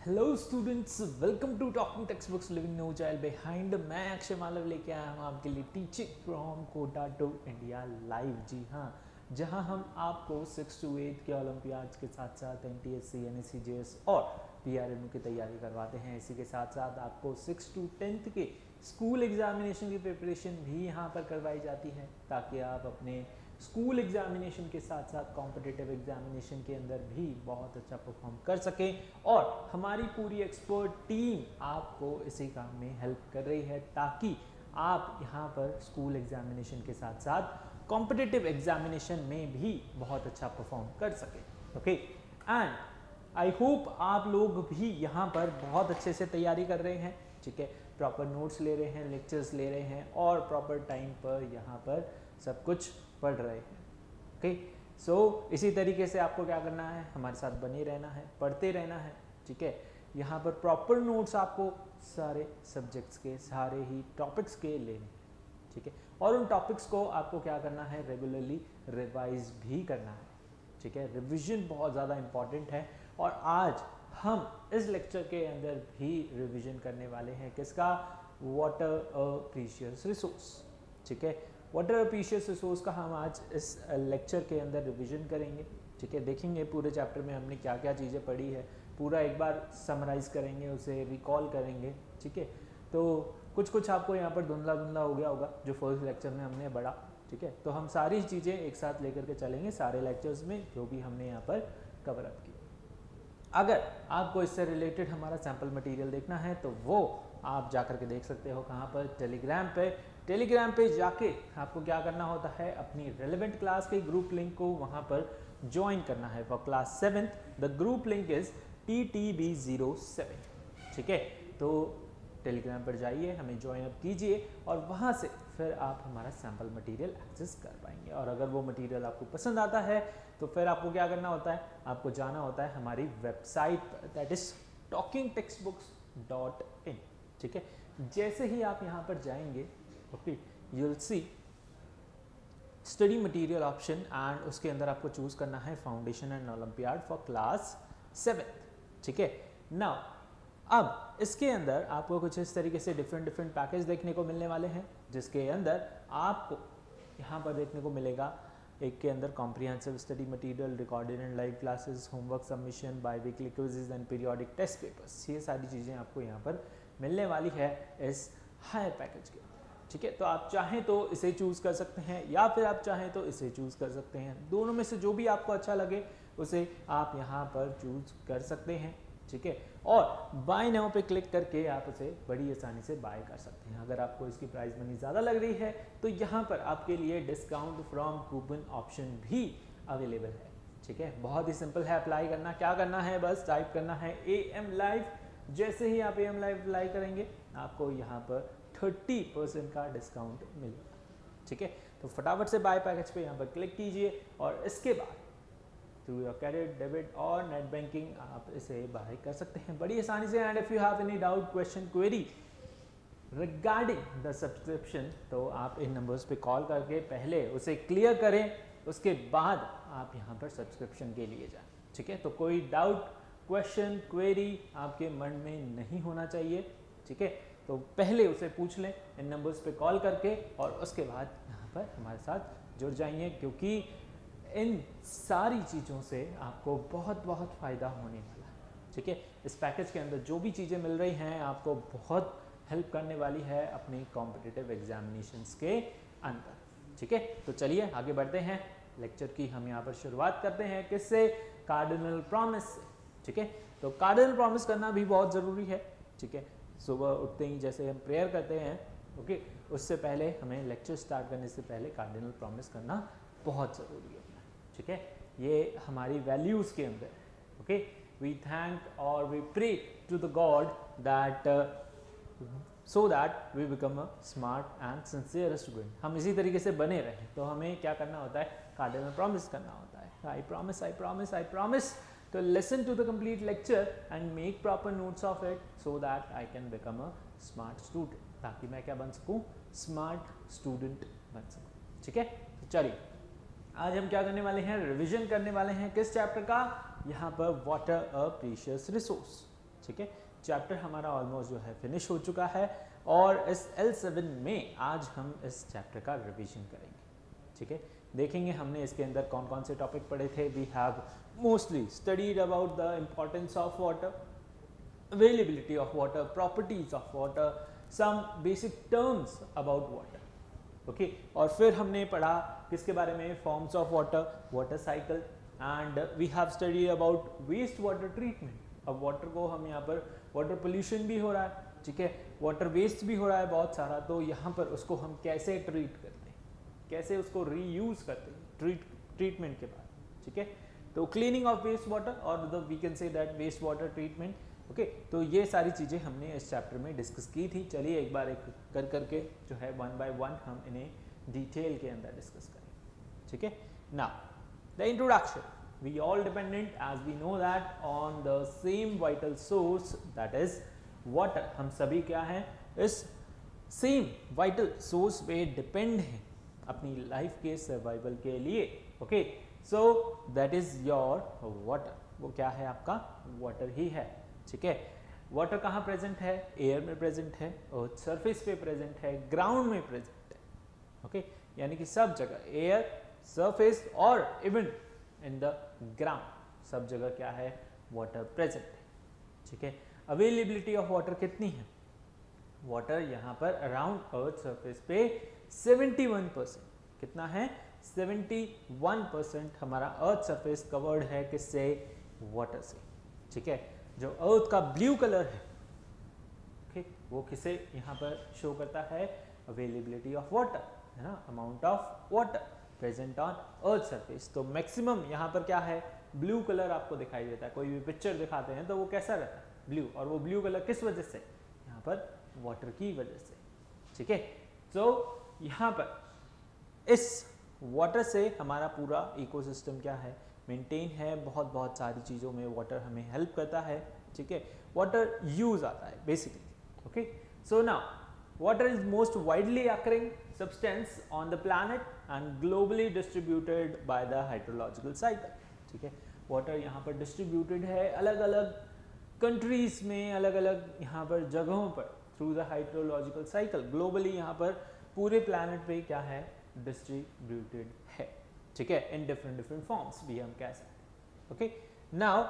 Hello students, welcome to talking text books living no child behind. मैं अक्षय मालव लेके आया हूँ आपके लिए teaching from Kota to India live. जी हाँ, जहाँ हम आपको 6 to 8 के ओलंपियाड्स के साथ साथ NTSC, NSC, JS और PRMU की तैयारी करवाते हैं। इसी के साथ साथ आपको 6 to 10th के स्कूल एग्जामिनेशन की प्रिपरेशन भी यहाँ पर करवाई जाती है, ताकि आप अपने स्कूल एग्जामिनेशन के साथ साथ कॉम्पिटिटिव एग्जामिनेशन के अंदर भी बहुत अच्छा परफॉर्म कर सकें। और हमारी पूरी एक्सपर्ट टीम आपको इसी काम में हेल्प कर रही है, ताकि आप यहाँ पर स्कूल एग्जामिनेशन के साथ साथ कॉम्पिटिटिव एग्जामिनेशन में भी बहुत अच्छा परफॉर्म कर सकें। ओके, एंड आई होप आप लोग भी यहाँ पर बहुत अच्छे से तैयारी कर रहे हैं। ठीक है, प्रॉपर नोट्स ले रहे हैं, लेक्चर्स ले रहे हैं और प्रॉपर टाइम पर यहाँ पर सब कुछ पढ़ रहे हैं। ओके, सो इसी तरीके से आपको क्या करना है, हमारे साथ बने रहना है, पढ़ते रहना है। ठीक है, यहाँ पर प्रॉपर नोट्स आपको सारे सब्जेक्ट्स के, सारे ही टॉपिक्स के लेने हैं। ठीक है, और उन टॉपिक्स को आपको क्या करना है, रेगुलरली रिवाइज भी करना है। ठीक है, रिविजन बहुत ज़्यादा इम्पॉर्टेंट है और आज हम इस लेक्चर के अंदर भी रिविजन करने वाले हैं। किसका? Water a precious resource. ठीक है, वाटर अ प्रीशियस रिसोर्स का हम आज इस लेक्चर के अंदर रिवीजन करेंगे। ठीक है, देखेंगे पूरे चैप्टर में हमने क्या क्या चीज़ें पढ़ी है, पूरा एक बार समराइज करेंगे, उसे रिकॉल करेंगे। ठीक है, तो कुछ आपको यहाँ पर धुंधला धुंधला हो गया होगा जो फर्स्ट लेक्चर में हमने पढ़ा। ठीक है, तो हम सारी चीज़ें एक साथ लेकर के चलेंगे सारे लेक्चर्स में, जो भी हमने यहाँ पर कवर अप की। अगर आपको इससे रिलेटेड हमारा सैम्पल मटेरियल देखना है तो वो आप जाकर के देख सकते हो। कहाँ पर? टेलीग्राम पे। टेलीग्राम पे जाके आपको क्या करना होता है, अपनी रेलेवेंट क्लास के ग्रुप लिंक को वहाँ पर ज्वाइन करना है for class 7th। The group link is TTB07। ठीक है, तो टेलीग्राम पर जाइए, हमें ज्वाइन अप कीजिए और वहाँ से फिर आप हमारा सैम्पल मटेरियल एक्सेस कर पाएंगे। और अगर वो मटेरियल आपको पसंद आता है तो फिर आपको क्या करना होता है, आपको जाना होता है हमारी वेबसाइट पर, दैट इज talkingtextbooks.in। ठीक है, जैसे ही आप यहाँ पर जाएंगे, okay, you will see study material option and उसके अंदर आपको चूज करना है foundation and olympiad for class 7th। ठीक है, नाउ अब इसके अंदर आपको कुछ इस तरीके से डिफरेंट पैकेज देखने को मिलने वाले हैं, जिसके अंदर आपको यहाँ पर देखने को मिलेगा एक के अंदर comprehensive study material, recorded and live classes, homework submission, biweekly quizzes and periodic test papers. ये सारी चीज़ें आपको यहाँ पर मिलने वाली है इस हायर पैकेज के। ठीक है, तो आप चाहें तो इसे चूज़ कर सकते हैं या फिर आप चाहें तो इसे चूज़ कर सकते हैं। दोनों में से जो भी आपको अच्छा लगे उसे आप यहाँ पर चूज़ कर सकते हैं। ठीक है, और बाय नाउ पे क्लिक करके आप उसे बड़ी आसानी से बाय कर सकते हैं। अगर आपको इसकी प्राइस मनी ज़्यादा लग रही है तो यहाँ पर आपके लिए डिस्काउंट फ्रॉम कूपन ऑप्शन भी अवेलेबल है। ठीक है, बहुत ही सिंपल है अप्लाई करना। क्या करना है, बस टाइप करना है AM लाइव। जैसे ही आप AM लाइव अप्लाई करेंगे आपको यहाँ पर 30% का डिस्काउंट मिलेगा। ठीक है, तो फटाफट से बाय पैकेज पे यहाँ पर क्लिक कीजिए और इसके बाद थ्रू योर क्रेडिट, डेबिट और नेट बैंकिंग आप इसे बाय कर सकते हैं बड़ी आसानी से। And if you have any doubt, question, query regarding the subscription, तो आप इन नंबर्स पे कॉल करके पहले उसे क्लियर करें, उसके बाद आप यहाँ पर सब्सक्रिप्शन के लिए जाएं। ठीक है, तो कोई डाउट, क्वेश्चन, क्वेरी आपके मन में नहीं होना चाहिए। ठीक है, तो पहले उसे पूछ लें इन नंबर्स पे कॉल करके और उसके बाद यहाँ पर हमारे साथ जुड़ जाइए, क्योंकि इन सारी चीज़ों से आपको बहुत फ़ायदा होने वाला है। ठीक है, इस पैकेज के अंदर जो भी चीज़ें मिल रही हैं आपको बहुत हेल्प करने वाली है अपनी कॉम्पिटिटिव एग्जामिनेशंस के अंदर। ठीक है, तो चलिए आगे बढ़ते हैं। लेक्चर की हम यहाँ पर शुरुआत करते हैं किससे? कार्डिनल प्रॉमिस से। ठीक है, तो कार्डिनल प्रॉमिस करना भी बहुत ज़रूरी है। ठीक है, सुबह उठते ही जैसे हम प्रेयर करते हैं, ओके, उससे पहले हमें लेक्चर स्टार्ट करने से पहले कार्डिनल प्रॉमिस करना बहुत ज़रूरी है। ठीक है, ये हमारी वैल्यूज़ के अंदर। ओके, वी थैंक और we pray to the God that so that we become a smart and sincere student. हम इसी तरीके से बने रहें तो हमें क्या करना होता है, कार्डिनल प्रॉमिस करना होता है। I promise to listen to the complete lecture and make proper notes of it so that I can become a smart student, ताकि मैं क्या बन सकूं, स्मार्ट स्टूडेंट बन सकूं। ठीक है, तो चलिए आज हम क्या करने वाले हैं, रिवीजन करने वाले हैं किस चैप्टर का, यहाँ पर वाटर अ प्रीशियस रिसोर्स। ठीक है, चैप्टर हमारा ऑलमोस्ट जो है फिनिश हो चुका है और इस L7 में आज हम इस चैप्टर का रिवीजन करेंगे, ठीक है। देखेंगे हमने इसके अंदर कौन कौन से टॉपिक पढ़े थे। We have mostly studied about the importance of water, availability of water, properties of water, some basic terms about water, okay। और फिर हमने पढ़ा किसके बारे में, forms of water, water cycle, and we have studied about waste water treatment। अब water को हम यहाँ पर वाटर पोल्यूशन भी हो रहा है, ठीक है, वाटर वेस्ट भी हो रहा है बहुत सारा, तो यहाँ पर उसको हम कैसे ट्रीट करते हैं, कैसे उसको रीयूज करते हैं ट्रीटमेंट के बाद, ठीक है। तो क्लीनिंग ऑफ वेस्ट वाटर और we can say that waste water treatment, okay. तो ये सारी चीज़ें हमने इस चैप्टर में डिस्कस की थी। चलिए एक बार एक कर करके जो है वन बाय वन हम इन्हें डिटेल के अंदर डिस्कस करें, ठीक है। Now the introduction, we all dependent as we know that on the same vital source that is water. हम सभी क्या हैं, इस सेम वाइटल सोर्स पे डिपेंड हैं अपनी लाइफ के सर्वाइवल के लिए, okay. So that is your water, वो क्या है, आपका वाटर ही है, ठीक है। वाटर कहाँ प्रेजेंट है, एयर में प्रेजेंट है, और सरफेस पे प्रेजेंट है, ग्राउंड में प्रेजेंट है, ओके। यानी कि सब जगह एयर, सरफेस और इवन इन द ग्राउंड सब जगह क्या है, वाटर प्रेजेंट है, ठीक है। अवेलेबिलिटी ऑफ वाटर कितनी है, वाटर यहाँ पर अराउंड अर्थ सरफेस पे 71%, कितना है, 71% हमारा अर्थ सरफेस कवर्ड है किससे, वाटर से, ठीक है। जो अर्थ का ब्लू कलर है, ठीक, वो किसे यहाँ पर शो करता है, अवेलेबिलिटी ऑफ वाटर, है ना, amount of water present on earth surface. तो मैक्सिमम यहाँ पर क्या है, ब्लू कलर आपको दिखाई देता है। कोई भी पिक्चर दिखाते हैं तो वो कैसा रहता है, ब्लू, और वो ब्लू कलर किस वजह से, यहाँ पर वाटर की वजह से, ठीक है। तो यहाँ पर इस वाटर से हमारा पूरा इकोसिस्टम क्या है, मेंटेन है। बहुत सारी चीज़ों में वाटर हमें हेल्प करता है, ठीक है। वाटर यूज आता है basically, okay. So now water is most widely occurring substance on the planet and globally distributed by the hydrological cycle, ठीक है। वाटर यहाँ पर डिस्ट्रीब्यूटेड है अलग अलग कंट्रीज में, अलग अलग यहाँ पर जगहों पर through the hydrological cycle. Globally यहाँ पर पूरे प्लैनेट पे क्या है, डिस्ट्रीब्यूटेड है, ठीक है, इन डिफरेंट फॉर्म्स भी हम कह सकते हैं, okay. Now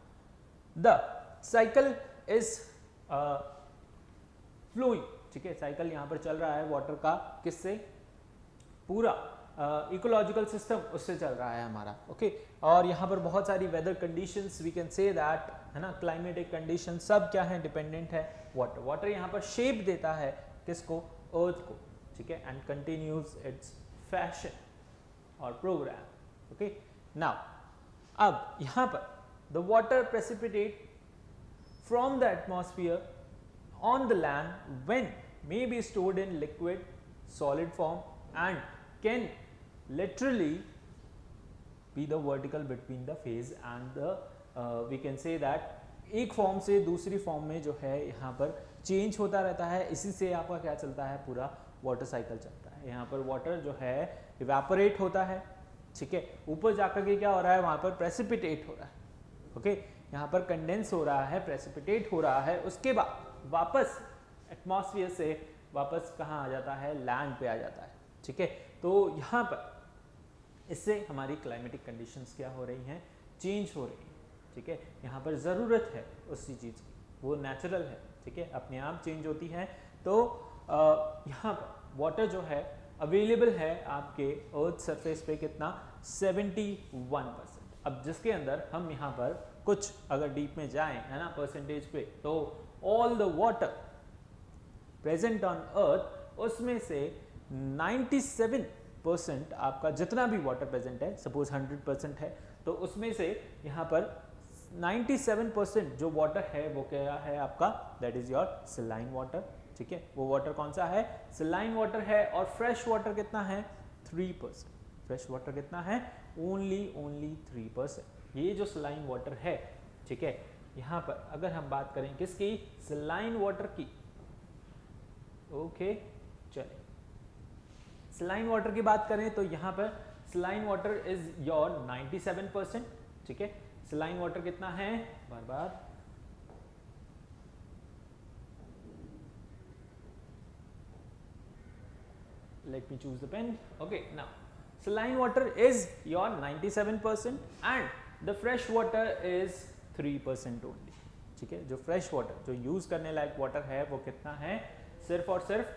the cycle is flowing, ठीक है, साइकिल यहाँ पर चल रहा है वाटर का, किससे, पूरा इकोलॉजिकल सिस्टम उससे चल रहा है हमारा, ओके। और यहाँ पर बहुत सारी weather conditions, we can say that, है ना, क्लाइमेटिक कंडीशन सब क्या है, डिपेंडेंट है वाटर। वाटर यहाँ पर शेप देता है किसको, अर्थ को, ठीक है, एंड कंटिन्यूज इट्स फैशन और प्रोग्राम, ओके। नाउ अब यहाँ पर the water precipitate from the atmosphere on the land when may be stored in liquid, solid form and can literally be the vertical between the phase and the we can say that एक form से दूसरी form में जो है यहाँ पर change होता रहता है। इसी से आपका क्या चलता है, पूरा वाटर साइकिल चलता है। यहाँ पर वाटर जो है इवेपोरेट होता है, ठीक है, ऊपर जाकर के क्या हो रहा है, वहाँ पर प्रेसिपिटेट हो रहा है, ओके। यहाँ पर कंडेंस हो रहा है, प्रेसिपिटेट हो रहा है, उसके बाद वापस एटमॉस्फेयर से वापस कहाँ आ जाता है, लैंड पे आ जाता है, ठीक है। तो यहाँ पर इससे हमारी क्लाइमेटिक कंडीशंस क्या हो रही हैं, चेंज हो रही हैं, ठीक है। यहाँ पर ज़रूरत है उसी चीज़ की, वो नेचुरल है, ठीक है, अपने आप चेंज होती है। तो यहाँ पर वाटर जो है अवेलेबल है आपके अर्थ सरफेस पे कितना, 71%। अब जिसके अंदर हम यहाँ पर कुछ अगर डीप में जाएं, है ना, परसेंटेज पे, तो all the water present on earth, उसमें से 97% आपका जितना भी वाटर प्रेजेंट है, सपोज 100% है, तो उसमें से यहाँ पर 97% जो वाटर है वो क्या है आपका, that is your saline water, ठीक है। वो वाटर कौन सा है, सलाइन वाटर है। और फ्रेश वाटर कितना है, 3%। फ्रेश वाटर कितना है, ओनली 3%। ये जो सलाइन वाटर है, ठीक है, यहाँ पर अगर हम बात करें किसकी, सलाइन वाटर की, ओके। चलिए सलाइन वाटर की बात करें तो यहाँ पर सलाइन वाटर इज योर 97%, ठीक है। सलाइन वाटर कितना है, बार let me choose the pen. Okay, now saline water is your 97% and the fresh water is 3% only. ठीक है, जो फ्रेश वाटर, जो यूज करने लायक वाटर है वो कितना है, सिर्फ और सिर्फ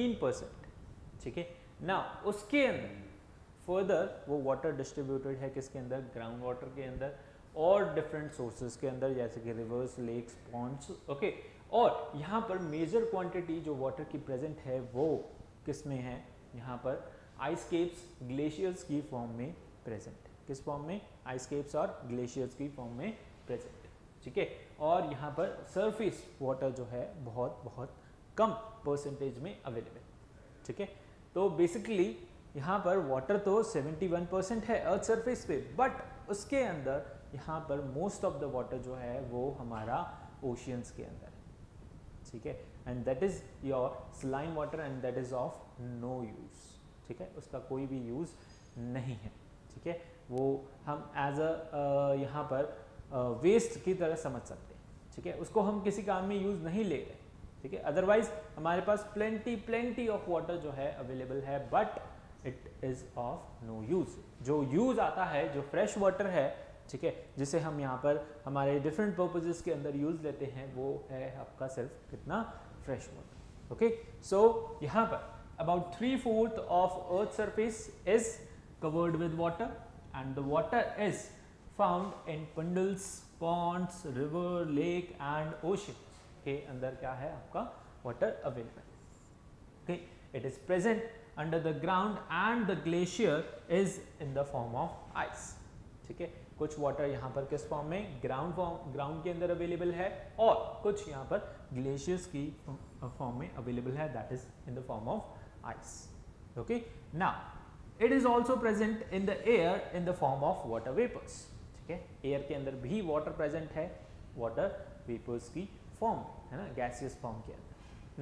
3%. ठीक है, ना उसके अंदर फर्दर वो वाटर डिस्ट्रीब्यूटेड है किसके अंदर, ग्राउंड वाटर के अंदर और डिफरेंट सोर्सेज के अंदर जैसे कि रिवर्स, लेक्स, पॉन्ड्स. ओके, और यहाँ पर मेजर क्वांटिटी जो वाटर की प्रेजेंट है वो किस में है, यहाँ पर आइस केप्स, ग्लेशियर्स की फॉर्म में प्रेजेंट. किस फॉर्म में, आइस केप्स और ग्लेशियर्स की फॉर्म में प्रेजेंट. ठीक है, और यहाँ पर सरफेस वाटर जो है बहुत बहुत कम परसेंटेज में अवेलेबल. ठीक है, तो बेसिकली यहाँ पर वाटर तो 71% है अर्थ सरफेस पे, बट उसके अंदर यहाँ पर मोस्ट ऑफ द वाटर जो है वो हमारा ओशियंस के अंदर है. ठीक है, and that is your saline water and that is of no use. ठीक है, उसका कोई भी यूज नहीं है. ठीक है, वो हम एज अ यहाँ पर वेस्ट की तरह समझ सकते हैं. ठीक है, उसको हम किसी काम में यूज नहीं ले रहे. ठीक है, अदरवाइज हमारे पास प्लेंटी ऑफ वाटर जो है अवेलेबल है, but it is of no use. जो यूज आता है, जो फ्रेश वाटर है, ठीक है, जिसे हम यहाँ पर हमारे डिफरेंट पर्पजेस के अंदर यूज लेते हैं, वो है आपका सिर्फ कितना, फ्रेश वाटर. ओके, सो यहाँ पर about 3/4 of earth surface is covered with water and the water is found in puddles, ponds, river, lake and oceans के अंदर क्या है आपका water available. Okay, it is present under the ground and the glacier is in the form of ice. ठीक है, कुछ water यहाँ पर किस फॉर्म में, ग्राउंड के अंदर अवेलेबल है और कुछ यहाँ पर ग्लेशियर्स की फॉर्म में अवेलेबल है, that is in the form of ice. Okay, now it is also present in the air in the form of water vapors. ठीक है, एयर के अंदर भी वाटर प्रेजेंट है वाटर वेपर्स की फॉर्म, है ना, गैसियस फॉर्म के अंदर.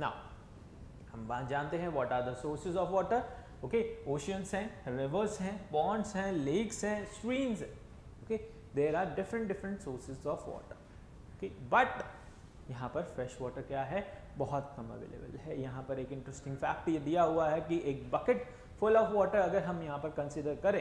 नाउ हम बात जानते हैं what are the sources of water. Okay, oceans हैं, रिवर्स हैं, पॉन्ड्स हैं, लेक्स हैं, स्ट्रीम्स हैं. Okay, there are different sources of water. Okay, but यहाँ पर फ्रेश वाटर क्या है, बहुत कम अवेलेबल है. यहाँ पर एक इंटरेस्टिंग फैक्ट ये दिया हुआ है कि एक बकेट फुल ऑफ वाटर अगर हम यहाँ पर कंसीडर करें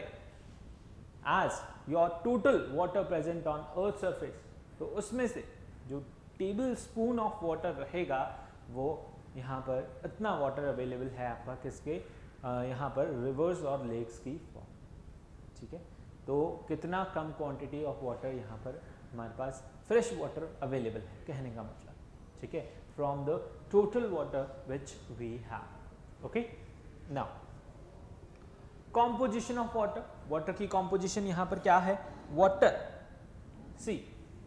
as your total water present on earth surface, तो उसमें से जो टेबल स्पून ऑफ वाटर रहेगा वो यहाँ पर इतना वाटर अवेलेबल है आपका किसके, यहाँ पर रिवर्स और लेक्स की फॉर्म. ठीक है, तो कितना कम क्वांटिटी ऑफ वाटर यहाँ पर हमारे पास फ्रेश वाटर अवेलेबल है, कहने का मतलब. ठीक है, from the total water which we have. Okay, now composition of water. water की composition यहाँ पर क्या है, water, see,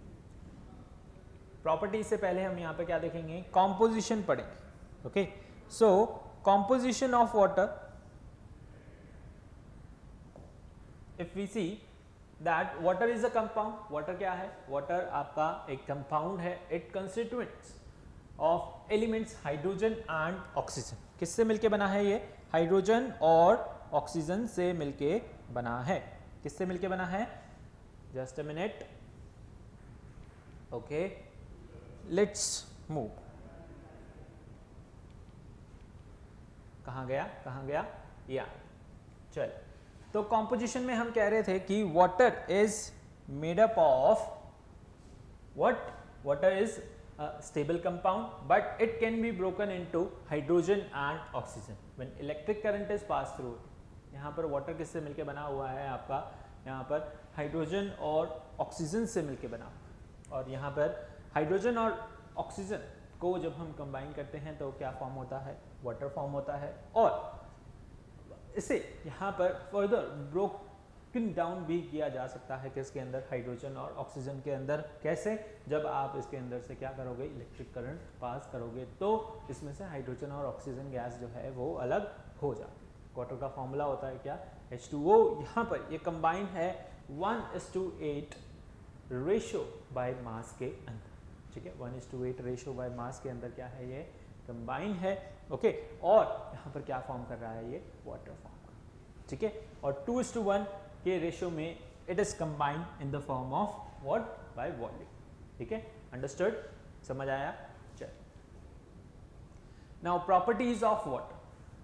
property से पहले हम यहाँ पे क्या देखेंगे, composition पढ़ेंगे. Okay, so composition of water, if we see that water is a compound. water क्या है, water आपका एक compound है, it constituents of elements hydrogen and oxygen. किससे मिलके बना है ये, हाइड्रोजन और ऑक्सीजन से मिलके बना है. किससे मिलके बना है, just a minute. Okay, let's move. कहाँ गया या चल. तो कॉम्पोजिशन में हम कह रहे थे कि water is made up of what, water is stable compound, but it can be broken into hydrogen and oxygen when electric current is passed through it. यहाँ पर water किससे मिलके बना हुआ है आपका, यहाँ पर हाइड्रोजन और ऑक्सीजन से मिलके बना. और यहाँ पर हाइड्रोजन और ऑक्सीजन को जब हम कंबाइन करते हैं तो क्या फॉर्म होता है, वाटर फॉर्म होता है. और इसे यहाँ पर फर्दर ब्रोकन डाउन भी किया जा सकता है किसके अंदर, हाइड्रोजन और ऑक्सीजन के अंदर. कैसे, जब आप इसके अंदर से क्या करोगे, इलेक्ट्रिक करंट पास करोगे तो इसमें से हाइड्रोजन और ऑक्सीजन गैस जो है वो अलग हो जाती है. वाटर का फॉर्मूला होता है क्या, H2O. यहाँ पर ये कंबाइन है 1:8 रेशियो बाय मास के अंदर. ठीक है, 1:8 रेशियो बाय मास के अंदर क्या है, ये कंबाइन है. ओके, और यहाँ पर क्या फॉर्म कर रहा है, ये वाटर फॉर्म. ठीक है, और 2:1 के रेशियो में it is combined in the form of what, by volume. ठीक है, अंडरस्टूड, समझ आया. चल, now properties of water.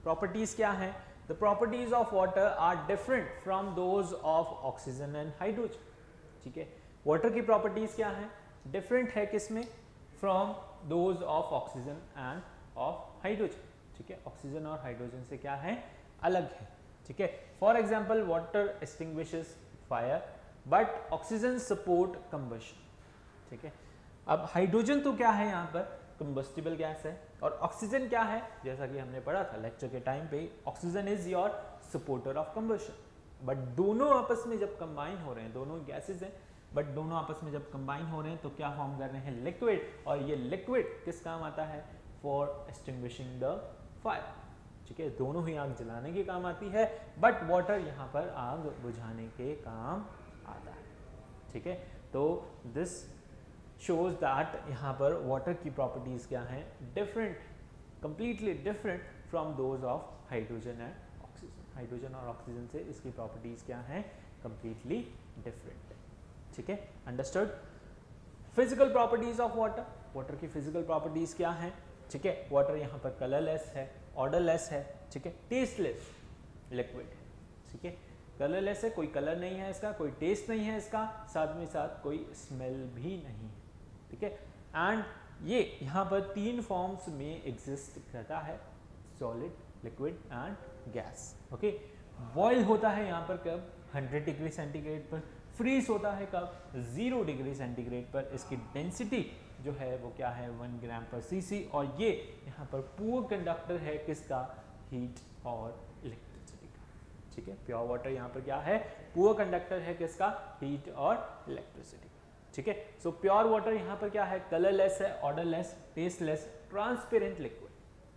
Properties क्या हैं? The properties of water are different from those of oxygen and hydrogen, ठीक है। वाटर की प्रॉपर्टीज क्या हैं? डिफरेंट है किसमें? From those of oxygen and of hydrogen, ठीक है। ऑक्सीजन और हाइड्रोजन से क्या है? अलग है, ठीक है। For example water extinguishes fire but oxygen support combustion, ठीक है। अब हाइड्रोजन तो क्या है यहाँ पर? कंबस्टिबल गैस है, और ऑक्सीजन क्या है? जैसा कि हमने पढ़ा था लेक्चर के टाइम पे, oxygen is your supporter of combustion. But दोनों आपस में जब कंबाइन हो रहे हैं, दोनों गैसेज हैं, बट दोनों आपस में जब कंबाइन हो रहे हैं तो क्या फॉर्म कर रहे हैं? लिक्विड। और ये लिक्विड किस काम आता है? फॉर एक्सटिंग्विशिंग द फायर, ठीक है। दोनों ही आग जलाने के काम आती है, बट वाटर यहाँ पर आग बुझाने के काम आता है, ठीक है। तो दिस शोज दैट यहाँ पर वाटर की प्रॉपर्टीज क्या हैं? Different, completely different from those of hydrogen and oxygen. Hydrogen और ऑक्सीजन से इसकी प्रॉपर्टीज क्या हैं? कंप्लीटली डिफरेंट है, ठीक है। Understood? Physical properties of water, water की फिजिकल प्रॉपर्टीज क्या हैं? ठीक है, वाटर यहाँ पर कलरलेस है, ऑर्डरलेस है, ठीक है, टेस्टलेस लिक्विड है, ठीक है। कलरलेस है, कोई कलर नहीं है इसका, कोई टेस्ट नहीं है इसका, साथ में साथ कोई स्मेल भी नहीं है, ठीक है। एंड ये यहाँ पर तीन फॉर्म्स में एग्जिस्ट करता है, solid, liquid and gas, okay. Boil होता है यहाँ पर कब? 100 डिग्री सेंटीग्रेड पर। फ्रीज होता है कब? 0 डिग्री सेंटीग्रेड पर। इसकी डेंसिटी जो है वो क्या है? 1 ग्राम पर सीसी। और ये यहाँ पर पुअर कंडक्टर है किसका? हीट और इलेक्ट्रिसिटी का, ठीक है। प्योर वाटर यहाँ पर क्या है? पुअर कंडक्टर है किसका? हीट और इलेक्ट्रिसिटी, ठीक है। सो प्योर वाटर यहाँ पर क्या है? कलरलेस है, ऑर्डरलेस, टेस्टलेस, ट्रांसपेरेंट लिक्विड,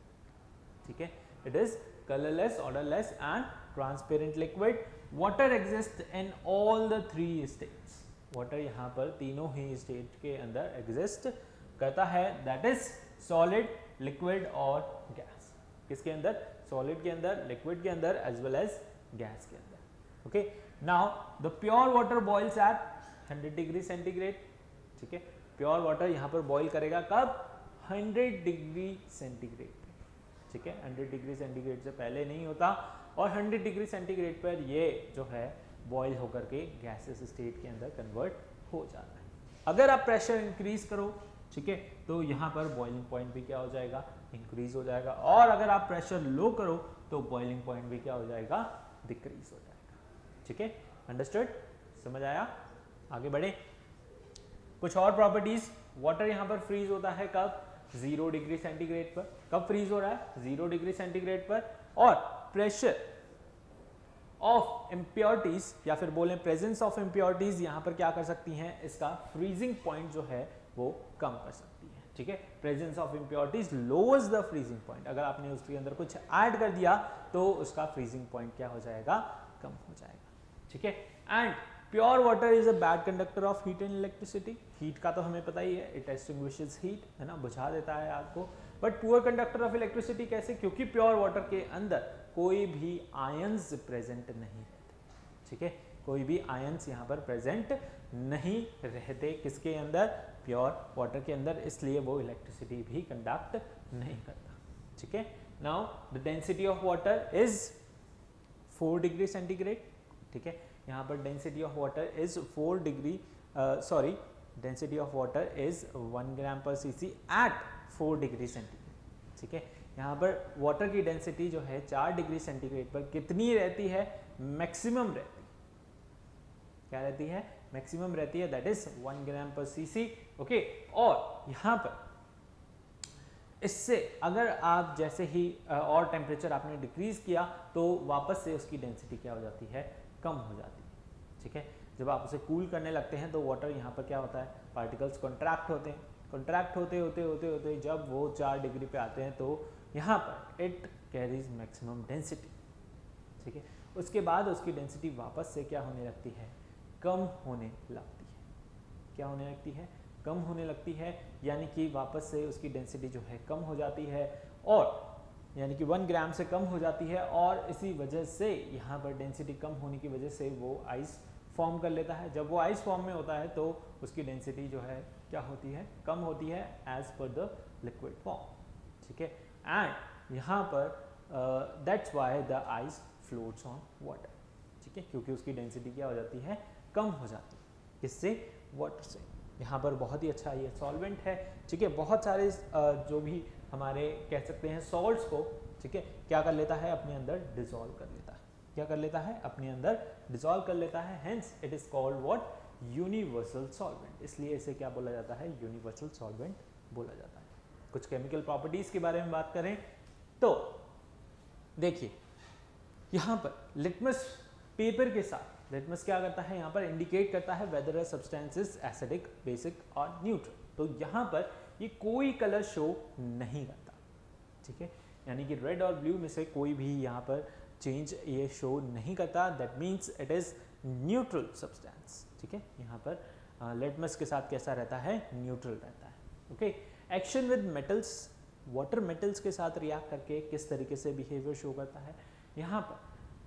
ठीक है। It is colourless, odourless and transparent liquid. Water exist in all the 3 states. Water यहाँ पर तीनों ही स्टेट के अंदर एग्जिस्ट करता है, दैट इज सॉलिड, लिक्विड और गैस। किसके अंदर? सॉलिड के अंदर, लिक्विड के अंदर, एज वेल एज गैस के अंदर, okay. Now the pure water boils at 100 degree centigrade, ठीक है। प्योर वाटर यहाँ पर बॉईल करेगा कब? 100 डिग्री सेंटीग्रेड पे, ठीक है। 100 डिग्री सेंटीग्रेड से पहले नहीं होता, और 100 डिग्री सेंटीग्रेड पर ये जो है बॉईल होकर के गैसेस स्टेट के अंदर कन्वर्ट हो जाता है। अगर आप प्रेशर इंक्रीज करो, ठीक है, तो यहाँ पर बॉइलिंग पॉइंट भी क्या हो जाएगा? इंक्रीज हो जाएगा। और अगर आप प्रेशर लो करो तो बॉइलिंग पॉइंट भी क्या हो जाएगा? डिक्रीज हो जाएगा, ठीक है। अंडरस्टूड? समझ आया? आगे बढ़े। कुछ और प्रॉपर्टीज। वाटर यहाँ पर फ्रीज होता है कब? 0 डिग्री सेंटीग्रेड पर। कब फ्रीज हो रहा है? 0 डिग्री सेंटीग्रेड पर। और प्रेशर ऑफ इम्प्योरिटीज या फिर बोले प्रेजेंस ऑफ इम्प्योरिटीज यहाँ पर क्या कर सकती हैं? इसका फ्रीजिंग पॉइंट जो है वो कम कर सकती है, ठीक है। Presence of impurities lowers the freezing point. अगर आपने उसके अंदर कुछ ऐड कर दिया तो उसका फ्रीजिंग पॉइंट क्या हो जाएगा? कम हो जाएगा, ठीक है। And pure water is a bad conductor of heat and electricity. Heat का तो हमें पता ही है, इट एक्सटिंग्विशेस हीट, है ना, बुझा देता है आग को। But poor conductor of electricity कैसे? क्योंकि प्योर वाटर के अंदर कोई भी आयंस प्रेजेंट नहीं रहते, ठीक है। कोई भी आयंस यहाँ पर प्रेजेंट नहीं रहते किसके अंदर? प्योर वाटर के अंदर, इसलिए वो इलेक्ट्रिसिटी भी कंडक्ट नहीं करता, ठीक है। Now the density of water is 4 degree centigrade, ठीक है। यहाँ पर density of water is 4 degree, sorry, density of water is 1 gram per cc eight 4 degree centigrade, ठीक है। यहाँ पर वाटर की डेंसिटी जो है 4 डिग्री सेंटीग्रेड पर कितनी रहती है? मैक्सिमम रहती है। क्या रहती है? मैक्सिमम रहती है, that is 1 gram per CC, okay. और यहाँ पर इससे अगर आप जैसे ही और टेम्परेचर आपने डिक्रीज किया तो वापस से उसकी डेंसिटी क्या हो जाती है? कम हो जाती है, ठीक है। जब आप उसे कूल करने लगते हैं तो वाटर यहाँ पर क्या होता है? पार्टिकल्स कॉन्ट्रैक्ट होते हैं। कॉन्ट्रैक्ट होते होते होते होते जब वो 4 डिग्री पे आते हैं तो यहाँ पर इट कैरीज मैक्सिमम डेंसिटी, ठीक है। उसके बाद उसकी डेंसिटी वापस से क्या होने लगती है? कम होने लगती है। क्या होने लगती है? कम होने लगती है, यानी कि वापस से उसकी डेंसिटी जो है कम हो जाती है, और यानी कि 1 ग्राम से कम हो जाती है। और इसी वजह से यहाँ पर डेंसिटी कम होने की वजह से वो आइस फॉर्म कर लेता है। जब वो आइस फॉर्म में होता है तो उसकी डेंसिटी जो है क्या होती है? कम होती है as per the liquid form, ठीक है। एंड यहाँ पर that's why the ice floats on water, ठीक है, क्योंकि उसकी डेंसिटी क्या हो जाती है, कम हो जाती है, किससे, वाटर से। यहाँ पर बहुत ही अच्छा ये सॉल्वेंट है, ठीक है, बहुत सारे जो भी हमारे कह सकते हैं सॉल्ट्स को, ठीक है, क्या कर लेता है, अपने अंदर डिसॉल्व कर लेता है, क्या कर लेता है, अपने अंदर डिसॉल्व कर लेता है, hence it is called what, universal solvent, इसलिए इसे क्या बोला जाता है, यूनिवर्सल सॉल्वेंट बोला जाता है। कुछ केमिकल प्रॉपर्टीज के बारे में बात करें तो देखिए यहाँ पर लिटमस पेपर के साथ लिटमस क्या करता है, यहाँ पर इंडिकेट करता है whether a substance is acidic, basic और न्यूट्रल, तो यहाँ पर ये कोई कलर शो नहीं करता, ठीक है, यानी कि रेड और ब्लू में से कोई भी यहाँ पर चेंज ये शो नहीं करता, that means it is neutral substance, ठीक है, यहाँ पर लिटमस के साथ कैसा रहता है, न्यूट्रल रहता है। Okay, action with metals, water metals के साथ रिएक्ट करके किस तरीके से बिहेवियर शो करता है, यहाँ पर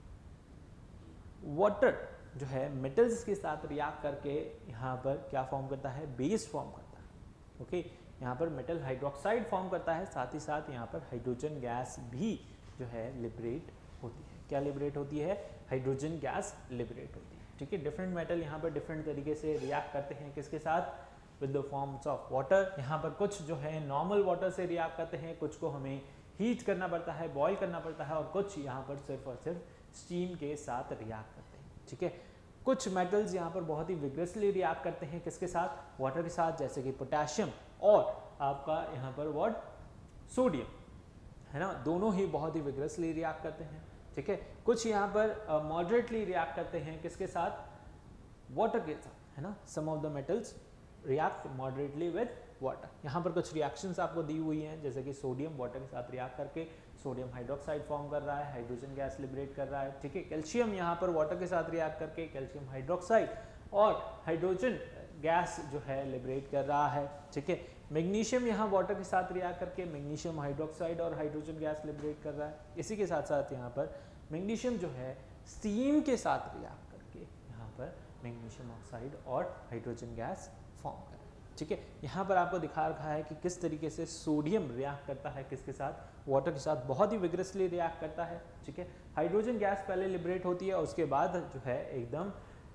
वाटर जो है मेटल्स के साथ रिएक्ट करके यहाँ पर क्या फॉर्म करता है, बेस फॉर्म करता है। ओके, यहाँ पर मेटल हाइड्रोक्साइड फॉर्म करता है, साथ ही साथ यहाँ पर हाइड्रोजन गैस भी जो है लिबरेट होती है, क्या लिबरेट होती है, हाइड्रोजन गैस लिबरेट होती है, ठीक है। डिफरेंट मेटल यहाँ पर डिफरेंट तरीके से रिएक्ट करते हैं, किसके साथ, with the forms of water. यहाँ पर कुछ जो है नॉर्मल वाटर से रिएक्ट करते हैं, कुछ को हमें हीट करना पड़ता है, बॉयल करना पड़ता है, और कुछ यहाँ पर सिर्फ और सिर्फ स्टीम के साथ रिएक्ट करते हैं, ठीक है। कुछ मेटल्स यहाँ पर बहुत ही विग्रेसली रिएक्ट करते हैं, किसके साथ, वाटर के साथ, जैसे कि पोटेशियम और आपका यहाँ पर व्हाट, सोडियम, है ना, दोनों ही बहुत ही विग्रेसली रिएक्ट करते हैं, ठीक है। कुछ यहाँ पर मॉडरेटली रिएक्ट करते हैं, किसके साथ, वाटर के साथ, है ना, some of the metals react moderately with water. यहाँ पर कुछ रिएक्शंस आपको दी हुई हैं, जैसे कि सोडियम वाटर के साथ रिएक्ट करके सोडियम हाइड्रोक्साइड फॉर्म कर रहा है, हाइड्रोजन गैस लिबरेट कर रहा है, ठीक है। कैल्शियम यहाँ पर वाटर के साथ रिएक्ट करके कैल्शियम हाइड्रोक्साइड और हाइड्रोजन गैस जो है लिबरेट कर रहा है, ठीक है। मैग्नीशियम यहाँ वाटर के साथ रिएक्ट करके मैग्नीशियम हाइड्रोक्साइड और हाइड्रोजन गैस लिबरेट कर रहा है। इसी के साथ साथ यहाँ पर मैग्नीशियम जो है स्टीम के साथ रिएक्ट करके यहाँ पर मैग्नीशियम ऑक्साइड और हाइड्रोजन गैस फॉर्म कर, ठीक है। यहाँ पर आपको दिखा रखा है कि किस तरीके से सोडियम रिएक्ट करता है, किसके साथ, वाटर के साथ, बहुत ही विग्रेसली रिएक्ट करता है, ठीक है। हाइड्रोजन गैस पहले लिबरेट होती है, उसके बाद जो है एकदम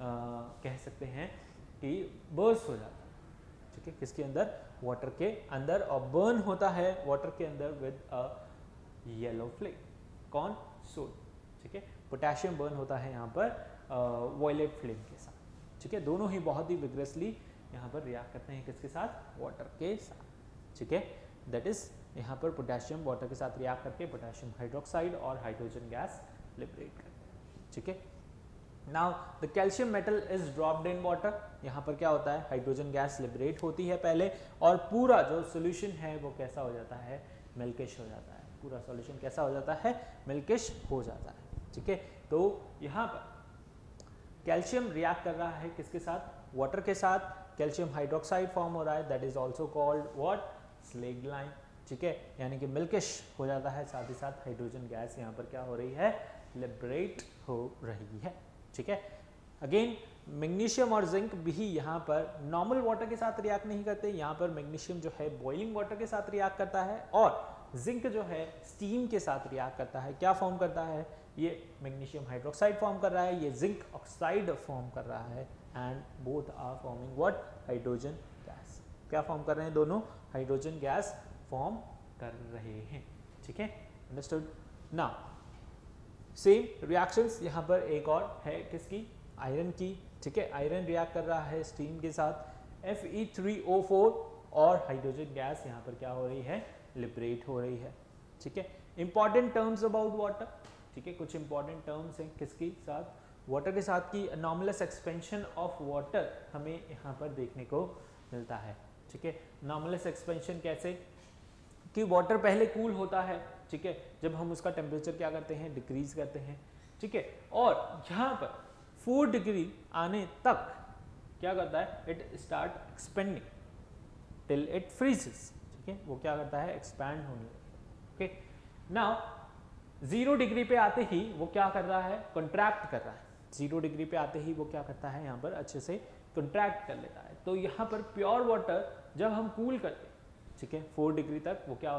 कह सकते हैं कि बर्स्ट हो जाता है, ठीक है, किसके अंदर, वाटर के अंदर, और बर्न होता है वाटर के अंदर विद अ येलो फ्लेम, कौन, सोडियम, ठीक है। पोटेशियम बर्न होता है यहाँ पर वॉयलेट फ्लेम के साथ, ठीक है। दोनों ही बहुत ही विग्रेसली यहाँ पर रिएक्ट करते हैं, किसके साथ, वाटर के साथ, ठीक है। दैट इज यहाँ पर पोटेशियम वाटर के साथ रिएक्ट करके पोटेशियम हाइड्रोक्साइड और हाइड्रोजन गैस लिबरेट करते हैं, ठीक है। Now the calcium metal is dropped in water, यहाँ पर क्या होता है, हाइड्रोजन गैस लिबरेट होती है पहले, और पूरा जो सोल्यूशन है वो कैसा हो जाता है, मिल्किश हो जाता है, पूरा सोल्यूशन कैसा हो जाता है, मिल्किश हो जाता है, ठीक है। तो यहाँ पर कैल्शियम रिएक्ट कर रहा है किसके साथ, वाटर के साथ, कैल्शियम हाइड्रोक्साइड फॉर्म हो रहा है, that is also called what, slaked lime, ठीक है, यानी कि मिल्किश हो जाता है, साथ ही साथ हाइड्रोजन गैस यहाँ पर क्या हो रही है, लिबरेट हो रही है, ठीक है। अगेन मैग्नीशियम और जिंक भी यहाँ पर नॉर्मल वाटर के साथ रिएक्ट नहीं करते, यहाँ पर मैग्नीशियम जो है बॉइलिंग वाटर के साथ रिएक्ट करता है, और जिंक जो है स्टीम के साथ रिएक्ट करता है, क्या फॉर्म करता है, ये मैग्नीशियम हाइड्रोक्साइड फॉर्म कर रहा है, ये जिंक ऑक्साइड फॉर्म कर रहा है, and both are forming what, hydrogen gas, क्या फॉर्म कर रहे हैं, दोनों हाइड्रोजन गैस फॉर्म कर रहे हैं, ठीक है, अंडरस्टूड। नाउ सेम रिएक्शंस यहाँ पर एक और है, किसकी, आयरन की, ठीक है। आयरन रिएक्ट कर रहा है स्टीम के साथ, Fe3O4 और हाइड्रोजन गैस यहाँ पर क्या हो रही है, लिबरेट हो रही है, ठीक है। इंपॉर्टेंट टर्म्स अबाउट वाटर, ठीक है, कुछ इंपॉर्टेंट टर्म्स हैं किसकी साथ, वाटर के साथ की अनॉमलस एक्सपेंशन ऑफ वाटर हमें यहाँ पर देखने को मिलता है, ठीक है। अनॉमलस एक्सपेंशन कैसे, कि वाटर पहले कूल होता है, ठीक है, जब हम उसका टेम्परेचर क्या करते हैं, डिक्रीज करते हैं, ठीक है, और यहाँ पर 4 डिग्री आने तक क्या करता है, it start expanding till it freezes, ठीक है, वो क्या करता है, एक्सपैंड होने लगता है, ओके। नाउ 0 डिग्री पे आते ही वो क्या कर रहा है, कंट्रैक्ट कर रहा है, 0 डिग्री पे आते ही वो क्या करता है, यहाँ पर अच्छे से कंट्रैक्ट कर लेता है। तो यहाँ पर प्योर वाटर जब हम कूल करते हैं, ठीक है, 4 डिग्री तक वो क्या होता है,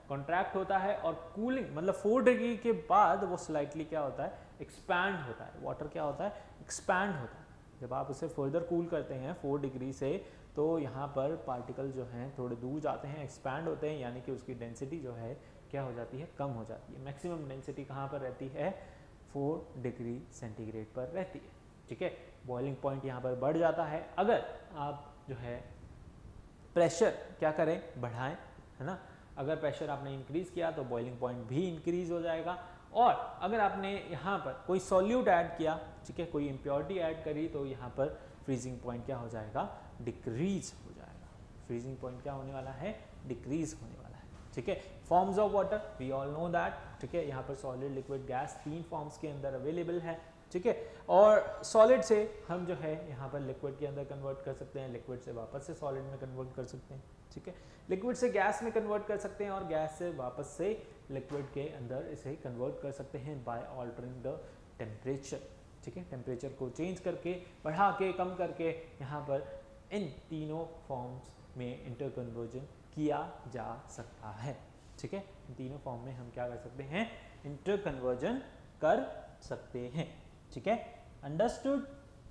कॉन्ट्रैक्ट होता है, और कूलिंग मतलब 4 डिग्री के बाद वो स्लाइटली क्या होता है, एक्सपैंड होता है। वाटर क्या होता है, एक्सपैंड होता है। जब आप उसे फर्दर कूल करते हैं 4 डिग्री से, तो यहाँ पर पार्टिकल जो हैं थोड़े दूर जाते हैं, एक्सपैंड होते हैं, यानी कि उसकी डेंसिटी जो है क्या हो जाती है, कम हो जाती है। मैक्सिमम डेंसिटी कहाँ पर रहती है, 4 डिग्री सेंटीग्रेड पर रहती है। ठीक है, बॉइलिंग पॉइंट यहाँ पर बढ़ जाता है अगर आप जो है प्रेशर क्या करें, बढ़ाएं, है ना। अगर प्रेशर आपने इंक्रीज किया तो बॉइलिंग पॉइंट भी इंक्रीज हो जाएगा, और अगर आपने यहाँ पर कोई सॉल्यूट ऐड किया, ठीक है, कोई इम्प्योरिटी ऐड करी, तो यहाँ पर फ्रीजिंग पॉइंट क्या हो जाएगा, डिक्रीज हो जाएगा। फ्रीजिंग पॉइंट क्या होने वाला है, डिक्रीज होने वाला है। ठीक है, forms of water we all know that. ठीक है, यहाँ पर सॉलिड, लिक्विड, गैस 3 फॉर्म्स के अंदर अवेलेबल है। ठीक है, और सॉलिड से हम जो है यहाँ पर लिक्विड के अंदर कन्वर्ट कर सकते हैं, लिक्विड से वापस से सॉलिड में कन्वर्ट कर सकते हैं। ठीक है, लिक्विड से गैस में कन्वर्ट कर सकते हैं, और गैस से वापस से लिक्विड के अंदर इसे कन्वर्ट कर सकते हैं बाय ऑल्टरिंग द टेम्परेचर। ठीक है, टेम्परेचर को चेंज करके, बढ़ा के, कम करके, यहाँ पर इन तीनों फॉर्म्स में इंटर कन्वर्जन किया जा सकता है। ठीक है, इन तीनों फॉर्म में हम क्या कर सकते हैं, इंटर कन्वर्जन कर सकते हैं। ठीक है, understood.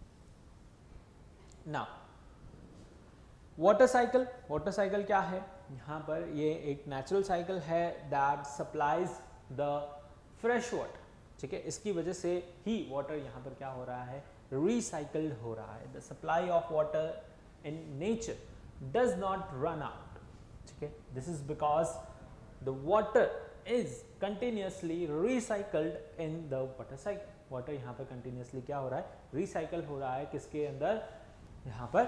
Now water cycle, water cycle क्या है, यहाँ पर ये एक नेचुरल साइकिल है that supplies the fresh water. ठीक है, इसकी वजह से ही वाटर यहाँ पर क्या हो रहा है, रिसाइकल्ड हो रहा है। The supply of water in nature does not run out. ठीक है, this is because the water is continuously recycled in the water cycle. Water यहाँ पर कंटिन्यूसली क्या हो रहा है, रिसाइकल हो रहा है, किसके अंदर, यहाँ पर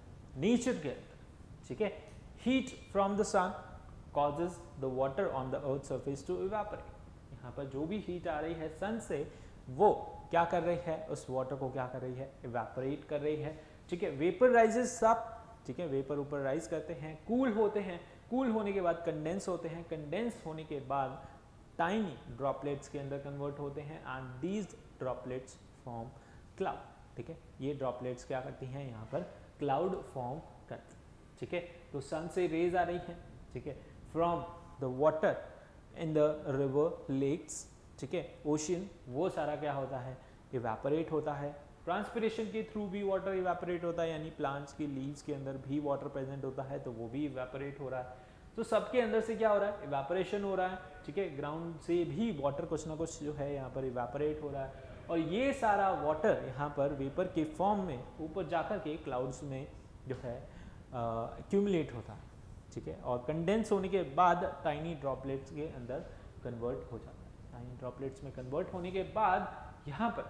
नेचर के अंदर। ठीक है, heat from the sun causes the water on the earth surface to evaporate. यहाँ पर जो भी हीट आ रही है सन से, वो क्या कर रही है, उस वाटर को क्या कर रही है, इवेपोरेट कर रही है। ठीक है, वेपर राइजेस अप। ठीक है, वेपर ऊपर राइज करते हैं, कूल होते हैं, कूल होने के बाद कंडेंस होते हैं, कंडेंस होने के बाद टाइनी ड्रॉपलेट्स के अंदर कन्वर्ट होते हैं, and these droplets form cloud. ठीक है, ये ड्रॉपलेट्स क्या करती हैं, यहाँ पर क्लाउड फॉर्म करती हैं। ठीक है, तो सन से रेज आ रही हैं, ठीक है, from the water in the river, lakes, ठीक है, ओशियन, वो सारा क्या होता है, इवेपोरेट होता है। ट्रांसपिरेशन के थ्रू भी वाटर इवेपोरेट होता है, यानी प्लांट्स की लीव्स के अंदर भी वाटर प्रेजेंट होता है, तो वो भी इवेपोरेट हो रहा है। तो सबके अंदर से क्या हो रहा है, इवेपोरेशन हो रहा है। ठीक है, ग्राउंड से भी वाटर कुछ ना कुछ जो है यहाँ पर इवेपोरेट हो रहा है, और ये सारा वाटर यहाँ पर वेपर के फॉर्म में ऊपर जाकर के क्लाउड्स में जो है एक्यूमुलेट होता है। ठीक है, और कंडेंस होने के बाद टाइनी ड्रॉपलेट्स के अंदर कन्वर्ट हो जाता है। टाइनी ड्रॉपलेट्स में कन्वर्ट होने के बाद यहाँ पर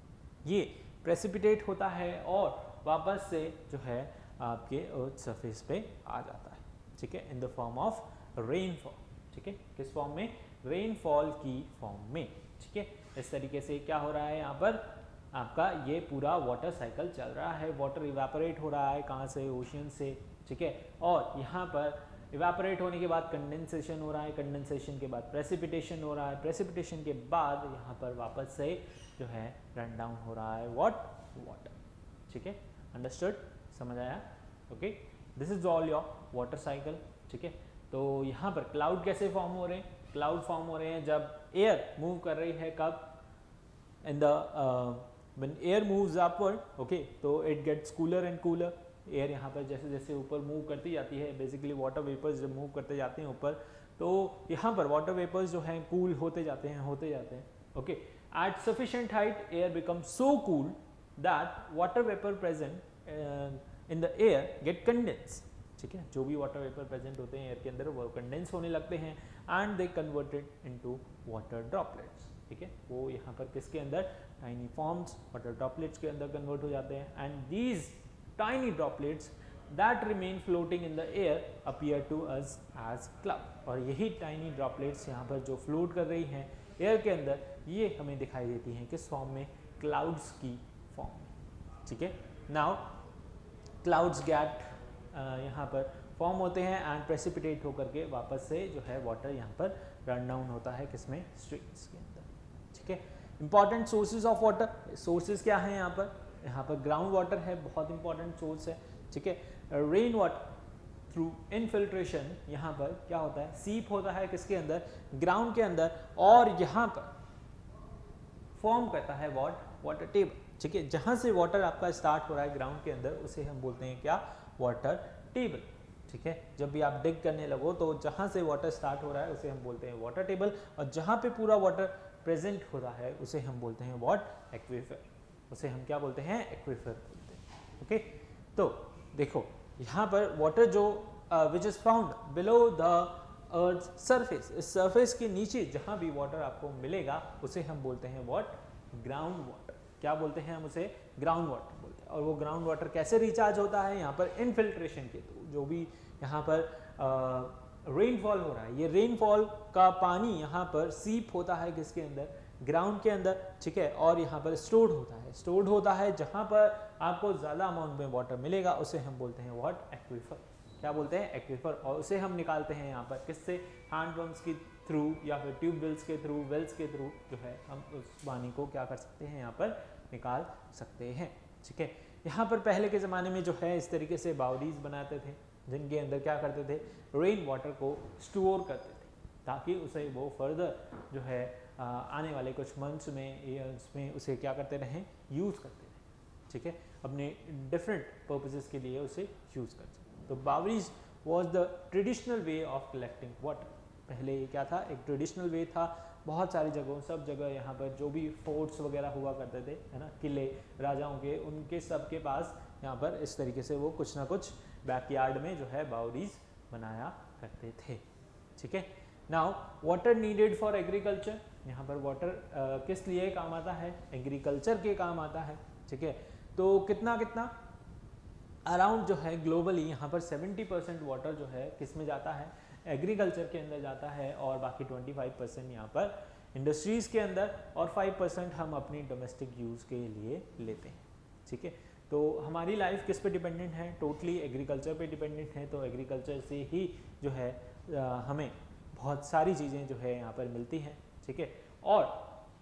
ये प्रेसिपिटेट होता है और वापस से जो है आपके अर्थ सरफेस पे आ जाता है। ठीक है, in the form of rainfall. ठीक है, किस फॉर्म में, रेनफॉल की फॉर्म में। ठीक है, इस तरीके से क्या हो रहा है, यहाँ पर आपका ये पूरा वाटर साइकिल चल रहा है। वाटर इवेपोरेट हो रहा है, कहाँ से, ओशियन से। ठीक है, और यहाँ पर इवेपोरेट होने के बाद कंडेंसेशन हो रहा है, कंडेंसेशन के बाद प्रेसिपिटेशन हो रहा है, प्रेसिपिटेशन के बाद यहाँ पर वापस से जो है रन डाउन हो रहा है वाटर। ठीक है, अंडरस्टूड, समझ आया। Okay, this is all your water cycle. ठीक है, तो यहाँ पर क्लाउड कैसे फॉर्म हो रहे हैं, क्लाउड फॉर्म हो रहे हैं जब एयर मूव कर रही है, कब, in the when air moves upward, okay, तो it gets cooler and cooler। Air यहाँ पर जैसे जैसे ऊपर मूव करती जाती है, बेसिकली वाटर वेपर्स जब मूव करते जाते हैं ऊपर, तो यहाँ पर वाटर वेपर्स जो हैं कूल होते जाते हैं। Okay, at sufficient height air becomes so cool that water vapour present in the air get condense. ठीक है, जो भी वाटर वेपर प्रेजेंट होते हैं एयर के अंदर वो कंडेंस होने लगते हैं, and they converted into water droplets. ठीक है, वो यहाँ पर किसके अंदर, टाइनी फॉर्म्स, वाटर ड्रॉपलेट्स के अंदर कन्वर्ट हो जाते हैं, and these tiny droplets that remain floating in the air appear to us as cloud. और यही टाइनी ड्रॉपलेट्स यहाँ पर जो फ्लोट कर रही हैं एयर के अंदर, ये हमें दिखाई देती हैं किस फॉर्म में, क्लाउड्स की फॉर्म में। ठीक है, नाउ क्लाउड्स गेट यहाँ पर फॉर्म होते हैं एंड प्रेसिपिटेट होकर के वापस से जो है वाटर यहाँ पर रन डाउन होता है, किसमें, स्ट्रीम्स के अंदर। ठीक है, important sources of water, sources क्या है यहाँ पर ग्राउंड वाटर है, बहुत इंपॉर्टेंट सोर्स है। ठीक है, रेन वाटर, थ्रू इनफिल्ट्रेशन यहाँ पर क्या होता है, सीप होता है किसके अंदर, ग्राउंड के अंदर, और यहाँ पर फॉर्म करता है वाटर टेबल। ठीक है, जहाँ से वाटर आपका स्टार्ट हो रहा है ग्राउंड के अंदर उसे हम बोलते हैं क्या, वाटर टेबल। ठीक है, जब भी आप डिग करने लगो तो जहाँ से वाटर स्टार्ट हो रहा है उसे हम बोलते हैं वाटर टेबल, और जहाँ पे पूरा वाटर प्रेजेंट हो रहा है उसे हम बोलते हैं व्हाट, एक्वीफर। उसे हम क्या बोलते हैं, एक्वीफर बोलते हैं। ओके, तो देखो यहाँ पर वाटर जो which is found below the earth surface, इस सरफेस के नीचे जहाँ भी वाटर आपको मिलेगा उसे हम बोलते हैं व्हाट, ग्राउंड वाटर। क्या बोलते हैं हम उसे, ग्राउंड वाटर बोलते हैं। और वो ग्राउंड वाटर कैसे रिचार्ज होता है, यहाँ पर इनफिल्ट्रेशन के थ्रू। जो भी यहाँ पर रेनफॉल हो रहा है, ये रेनफॉल का पानी यहाँ पर सीप होता है किसके अंदर, ग्राउंड के अंदर। ठीक है, और यहाँ पर स्टोर्ड होता है जहाँ पर आपको ज़्यादा अमाउंट में वाटर मिलेगा उसे हम बोलते हैं व्हाट, एक्वीफर। क्या बोलते हैं, एक्वीफर। और उसे हम निकालते हैं यहाँ पर किससे, हैंड पंप्स के थ्रू या फिर ट्यूबवेल्स के थ्रू, वेल्स के थ्रू जो है हम उस पानी को क्या कर सकते हैं, यहाँ पर निकाल सकते हैं। ठीक है, यहाँ पर पहले के ज़माने में जो है इस तरीके से बाउरीज बनाते थे जिनके अंदर क्या करते थे, रेन वाटर को स्टोर करते थे ताकि उसे वो फर्दर जो है आने वाले कुछ मंथ्स में, ईयर्स में उसे क्या करते रहें, यूज़ करते रहें। ठीक है, अपने डिफरेंट पर्पसेस के लिए उसे यूज़ करते। तो baoris was the traditional way of collecting water. पहले ये क्या था, एक ट्रेडिशनल वे था। बहुत सारी जगहों, सब जगह यहाँ पर जो भी फोर्ट्स वगैरह हुआ करते थे, है ना, किले राजाओं के, उनके सब के पास यहाँ पर इस तरीके से वो कुछ ना कुछ बैकयार्ड में जो है बावरीज बनाया करते थे। ठीक है, now water needed for agriculture. यहाँ पर वाटर किस लिए काम आता है, एग्रीकल्चर के काम आता है। ठीक है, तो कितना कितना अराउंड जो है ग्लोबली यहाँ पर 70% वाटर जो है किस में जाता है, एग्रीकल्चर के अंदर जाता है, और बाकी 25% यहाँ पर इंडस्ट्रीज़ के अंदर, और 5% हम अपनी डोमेस्टिक यूज़ के लिए लेते हैं। ठीक है, तो हमारी लाइफ किस पे डिपेंडेंट है, टोटली एग्रीकल्चर पे डिपेंडेंट है। तो एग्रीकल्चर से ही जो है हमें बहुत सारी चीज़ें जो है यहाँ पर मिलती हैं। ठीक है, और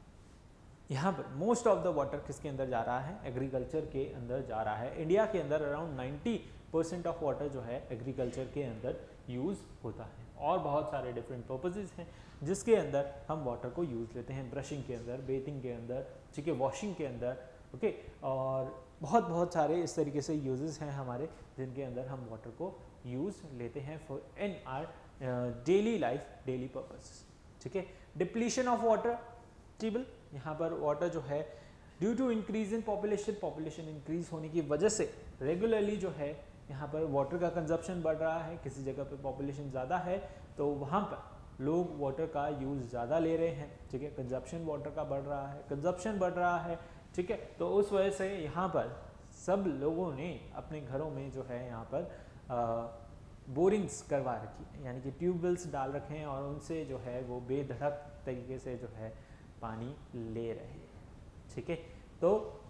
यहाँ पर मोस्ट ऑफ द वाटर किसके अंदर जा रहा है, एग्रीकल्चर के अंदर जा रहा है। इंडिया के अंदर अराउंड 90% ऑफ वाटर जो है एग्रीकल्चर के अंदर यूज़ होता है, और बहुत सारे डिफरेंट पर्पसेस हैं जिसके अंदर हम वाटर को यूज़ लेते हैं, ब्रशिंग के अंदर, बेथिंग के अंदर, ठीक है, वॉशिंग के अंदर। ओके, और बहुत सारे इस तरीके से यूजेस हैं हमारे जिनके अंदर हम वाटर को यूज़ लेते हैं for in our daily life, daily purpose. ठीक है, डिप्लीशन ऑफ वाटर टेबल। यहाँ पर वाटर जो है due to increase in population increase होने की वजह से रेगुलरली जो है यहाँ पर वाटर का कंजप्शन बढ़ रहा है। किसी जगह पे पॉपुलेशन ज़्यादा है तो वहाँ पर लोग वाटर का यूज़ ज़्यादा ले रहे हैं। ठीक है, कंजप्शन वाटर का बढ़ रहा है, कंजप्शन बढ़ रहा है। ठीक है, तो उस वजह से यहाँ पर सब लोगों ने अपने घरों में जो है यहाँ पर बोरिंग्स करवा रखी है, यानी कि ट्यूबवेल्स डाल रखे हैं, और उनसे जो है वो बेधड़क तरीके से जो है पानी ले रहे हैं। ठीक है, तो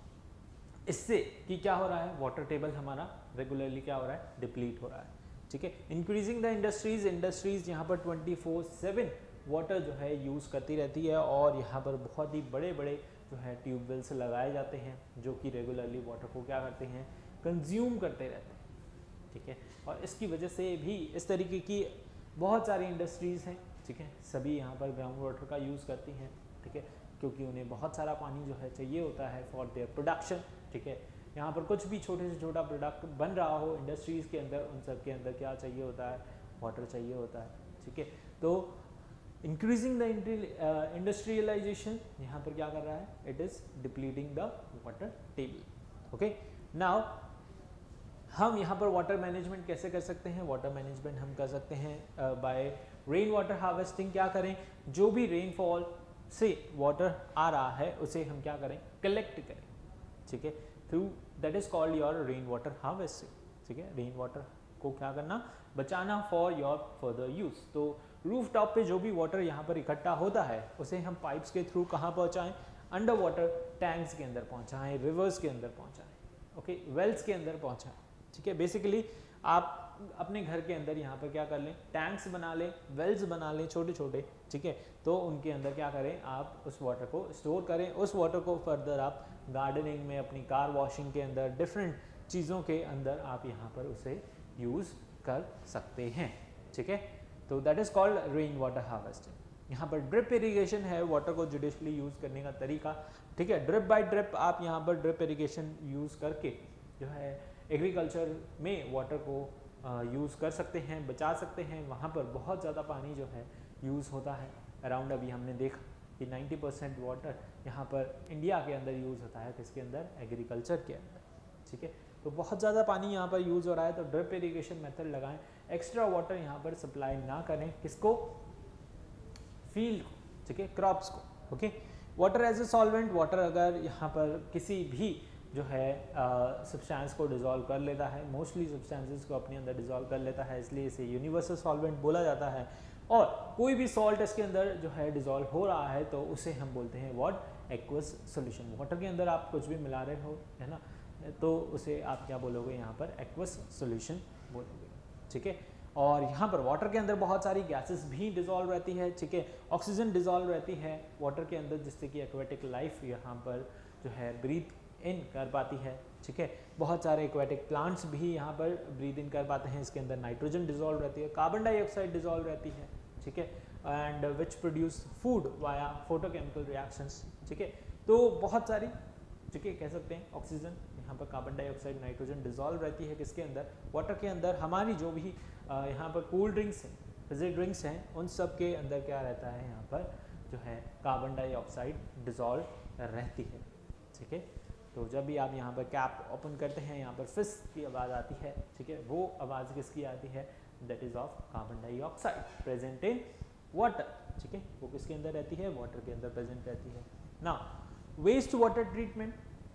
इससे कि क्या हो रहा है, वाटर टेबल हमारा रेगुलरली क्या हो रहा है, डिप्लीट हो रहा है। ठीक है, इंक्रीजिंग द इंडस्ट्रीज यहाँ पर 24/7 वाटर जो है यूज़ करती रहती है, और यहाँ पर बहुत ही बड़े बड़े जो है ट्यूबवेल्स लगाए जाते हैं जो कि रेगुलरली वाटर को क्या करते हैं, कंज्यूम करते रहते हैं। ठीक है, और इसकी वजह से भी इस तरीके की बहुत सारी इंडस्ट्रीज़ हैं। ठीक है, सभी यहाँ पर ग्राउंड वाटर का यूज़ करती हैं। ठीक है, क्योंकि उन्हें बहुत सारा पानी जो है चाहिए होता है फॉर देयर प्रोडक्शन। ठीक है, यहाँ पर कुछ भी छोटे से छोटा प्रोडक्ट बन रहा हो इंडस्ट्रीज़ के अंदर, उन सब के अंदर क्या चाहिए होता है, वाटर चाहिए होता है। ठीक है, तो इंक्रीजिंग द इंडस्ट्रियलाइजेशन यहाँ पर क्या कर रहा है, it is depleting the water table. Okay, now हम यहाँ पर वाटर मैनेजमेंट कैसे कर सकते हैं, वाटर मैनेजमेंट हम कर सकते हैं बाय रेन वाटर हार्वेस्टिंग। क्या करें, जो भी रेनफॉल से वाटर आ रहा है उसे हम क्या करें, कलेक्ट करें। ठीक है, through that is called your rain water harvesting. ठीक है, रेन वाटर को क्या करना, बचाना फॉर योर फर्दर यूज। तो रूफ टॉप पे जो भी वाटर यहाँ पर इकट्ठा होता है उसे हम पाइप्स के थ्रू कहाँ पहुँचाएं, अंडर वाटर टैंक्स के अंदर पहुँचाएं, रिवर्स के अंदर पहुँचाएं, ओके, वेल्स के अंदर पहुँचाएं। ठीक है, बेसिकली आप अपने घर के अंदर यहाँ पर क्या कर लें, टैंक्स बना लें, वेल्स बना लें छोटे छोटे। ठीक है, तो उनके अंदर क्या करें, आप उस वाटर को स्टोर करें। उस वाटर को फर्दर आप गार्डनिंग में, अपनी कार वॉशिंग के अंदर, डिफरेंट चीज़ों के अंदर आप यहाँ पर उसे यूज़ कर सकते हैं, ठीक है। तो that is called rain water harvesting. यहाँ पर ड्रिप इरिगेशन है, वाटर को जुडिशली यूज करने का तरीका, ठीक है। ड्रिप बाय ड्रिप आप यहाँ पर ड्रिप इरिगेशन यूज करके जो है एग्रीकल्चर में वाटर को यूज कर सकते हैं, बचा सकते हैं। वहाँ पर बहुत ज़्यादा पानी जो है यूज होता है अराउंड, अभी हमने देखा कि 90% वाटर यहाँ पर इंडिया के अंदर यूज होता है, किसके अंदर, एग्रीकल्चर के अंदर, ठीक है। तो बहुत ज़्यादा पानी यहाँ पर यूज हो रहा है, तो ड्रिप इरिगेशन मेथड लगाएं, एक्स्ट्रा वाटर यहाँ पर सप्लाई ना करें, किसको, फील्ड को, ठीक है, क्रॉप्स को, okay. Water as a solvent, water अगर यहाँ पर किसी भी जो है सब्सटेंस को डिसॉल्व कर लेता है, मोस्टली सब्सटेंसेस को अपने अंदर डिसॉल्व कर लेता है, इसलिए इसे यूनिवर्सल सॉल्वेंट बोला जाता है। और कोई भी सॉल्ट इसके अंदर जो है डिसॉल्व हो रहा है तो उसे हम बोलते हैं व्हाट, एक्वस सॉल्यूशन। वाटर के अंदर आप कुछ भी मिला रहे हो, है ना, तो उसे आप क्या बोलोगे यहाँ पर, एक्वस सॉल्यूशन बोलोगे, ठीक है। और यहाँ पर वाटर के अंदर बहुत सारी गैसेस भी डिसॉल्व रहती है, ठीक है। ऑक्सीजन डिसॉल्व रहती है वाटर के अंदर, जिससे कि एक्वेटिक लाइफ यहाँ पर जो है ब्रीथ इन कर पाती है, ठीक है। बहुत सारे एक्वेटिक प्लांट्स भी यहाँ पर ब्रीथ इन कर पाते हैं। इसके अंदर नाइट्रोजन डिसॉल्व रहती है, कार्बन डाइऑक्साइड डिसॉल्व रहती है, ठीक है, and which produce food via photochemical reactions, ठीक है। तो बहुत सारी, ठीक है, कह सकते हैं ऑक्सीजन, यहाँ पर कार्बन डाइऑक्साइड, नाइट्रोजन डिसॉल्व रहती है किसके अंदर, वाटर के अंदर। हमारी जो भी यहाँ पर कूल ड्रिंक्स हैं, फिजी ड्रिंक्स हैं, उन सब के अंदर क्या रहता है, यहाँ पर जो है कार्बन डाइऑक्साइड डिसॉल्व रहती है, ठीक है। तो जब भी आप यहाँ पर कैप ओपन करते हैं, यहाँ पर फिस की आवाज़ आती है, ठीक है, वो आवाज़ किसकी आती है, that is of carbon dioxide present in water, ठीक है। वो किसके अंदर रहती है, वाटर के अंदर प्रेजेंट रहती है। ना वेस्ट वाटर ट्रीटमेंट,